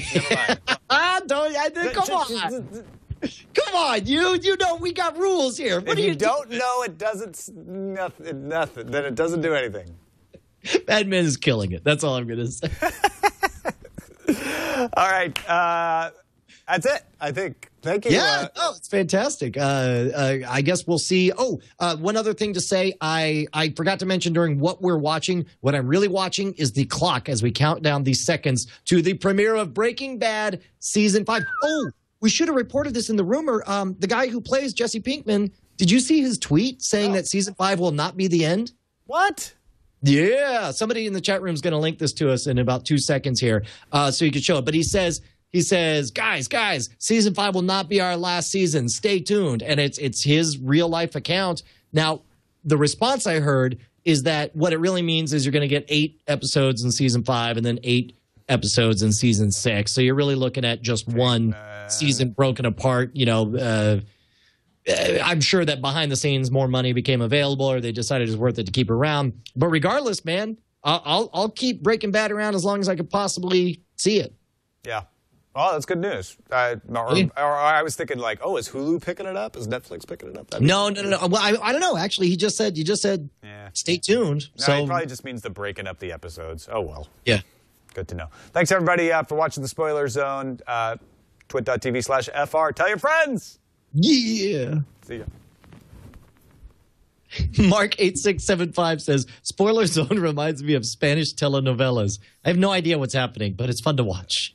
ah, don't I, come on, come on. You you know we got rules here. What if do you, you don't do? know, it doesn't nothing nothing. Then it doesn't do anything. Mad Men is killing it. That's all I'm gonna say. All right, uh, that's it. I think. Thank you. Yeah, uh, no, it's fantastic. Uh, uh, I guess we'll see. Oh, uh, one other thing to say. I, I forgot to mention during what we're watching. What I'm really watching is the clock as we count down these seconds to the premiere of Breaking Bad season five. Oh, we should have reported this in the rumor. Um, the guy who plays Jesse Pinkman. Did you see his tweet saying oh. that season five will not be the end? What? Yeah, somebody in the chat room is going to link this to us in about two seconds here, uh, so you can show it. But he says, he says, guys, guys, season five will not be our last season. Stay tuned, and it's it's his real life account. Now, the response I heard is that what it really means is you're going to get eight episodes in season five, and then eight episodes in season six. So you're really looking at just one uh, season broken apart. You know. Uh, I'm sure that behind the scenes more money became available, or they decided it was worth it to keep around. But regardless, man, I'll, I'll I'll keep Breaking Bad around as long as I could possibly see it. Yeah. Oh, that's good news. Uh, or, yeah. or, or I was thinking like, oh, is Hulu picking it up? Is Netflix picking it up? That'd no, no, no, no. Well, I, I don't know. Actually, he just said you just said yeah. stay tuned. No, so it probably just means the breaking up the episodes. Oh well. Yeah. Good to know. Thanks everybody uh, for watching the Spoiler Zone. Uh, twit.tv slash FR. Tell your friends. Yeah. See ya. Mark eight six seven five says, Spoiler Zone reminds me of Spanish telenovelas. I have no idea what's happening, but it's fun to watch.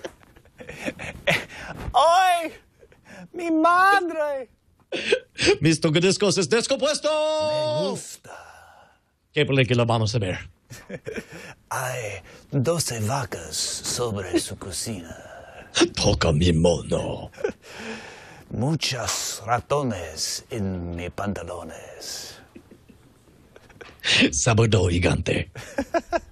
¡Ay! ¡Mi madre! Mis tocadiscos es descompuesto. Me gusta. ¿Qué película vamos a ver? Hay doce vacas sobre su cocina. Toca mi mono. Muchos ratones en mis pantalones. Sábado gigante.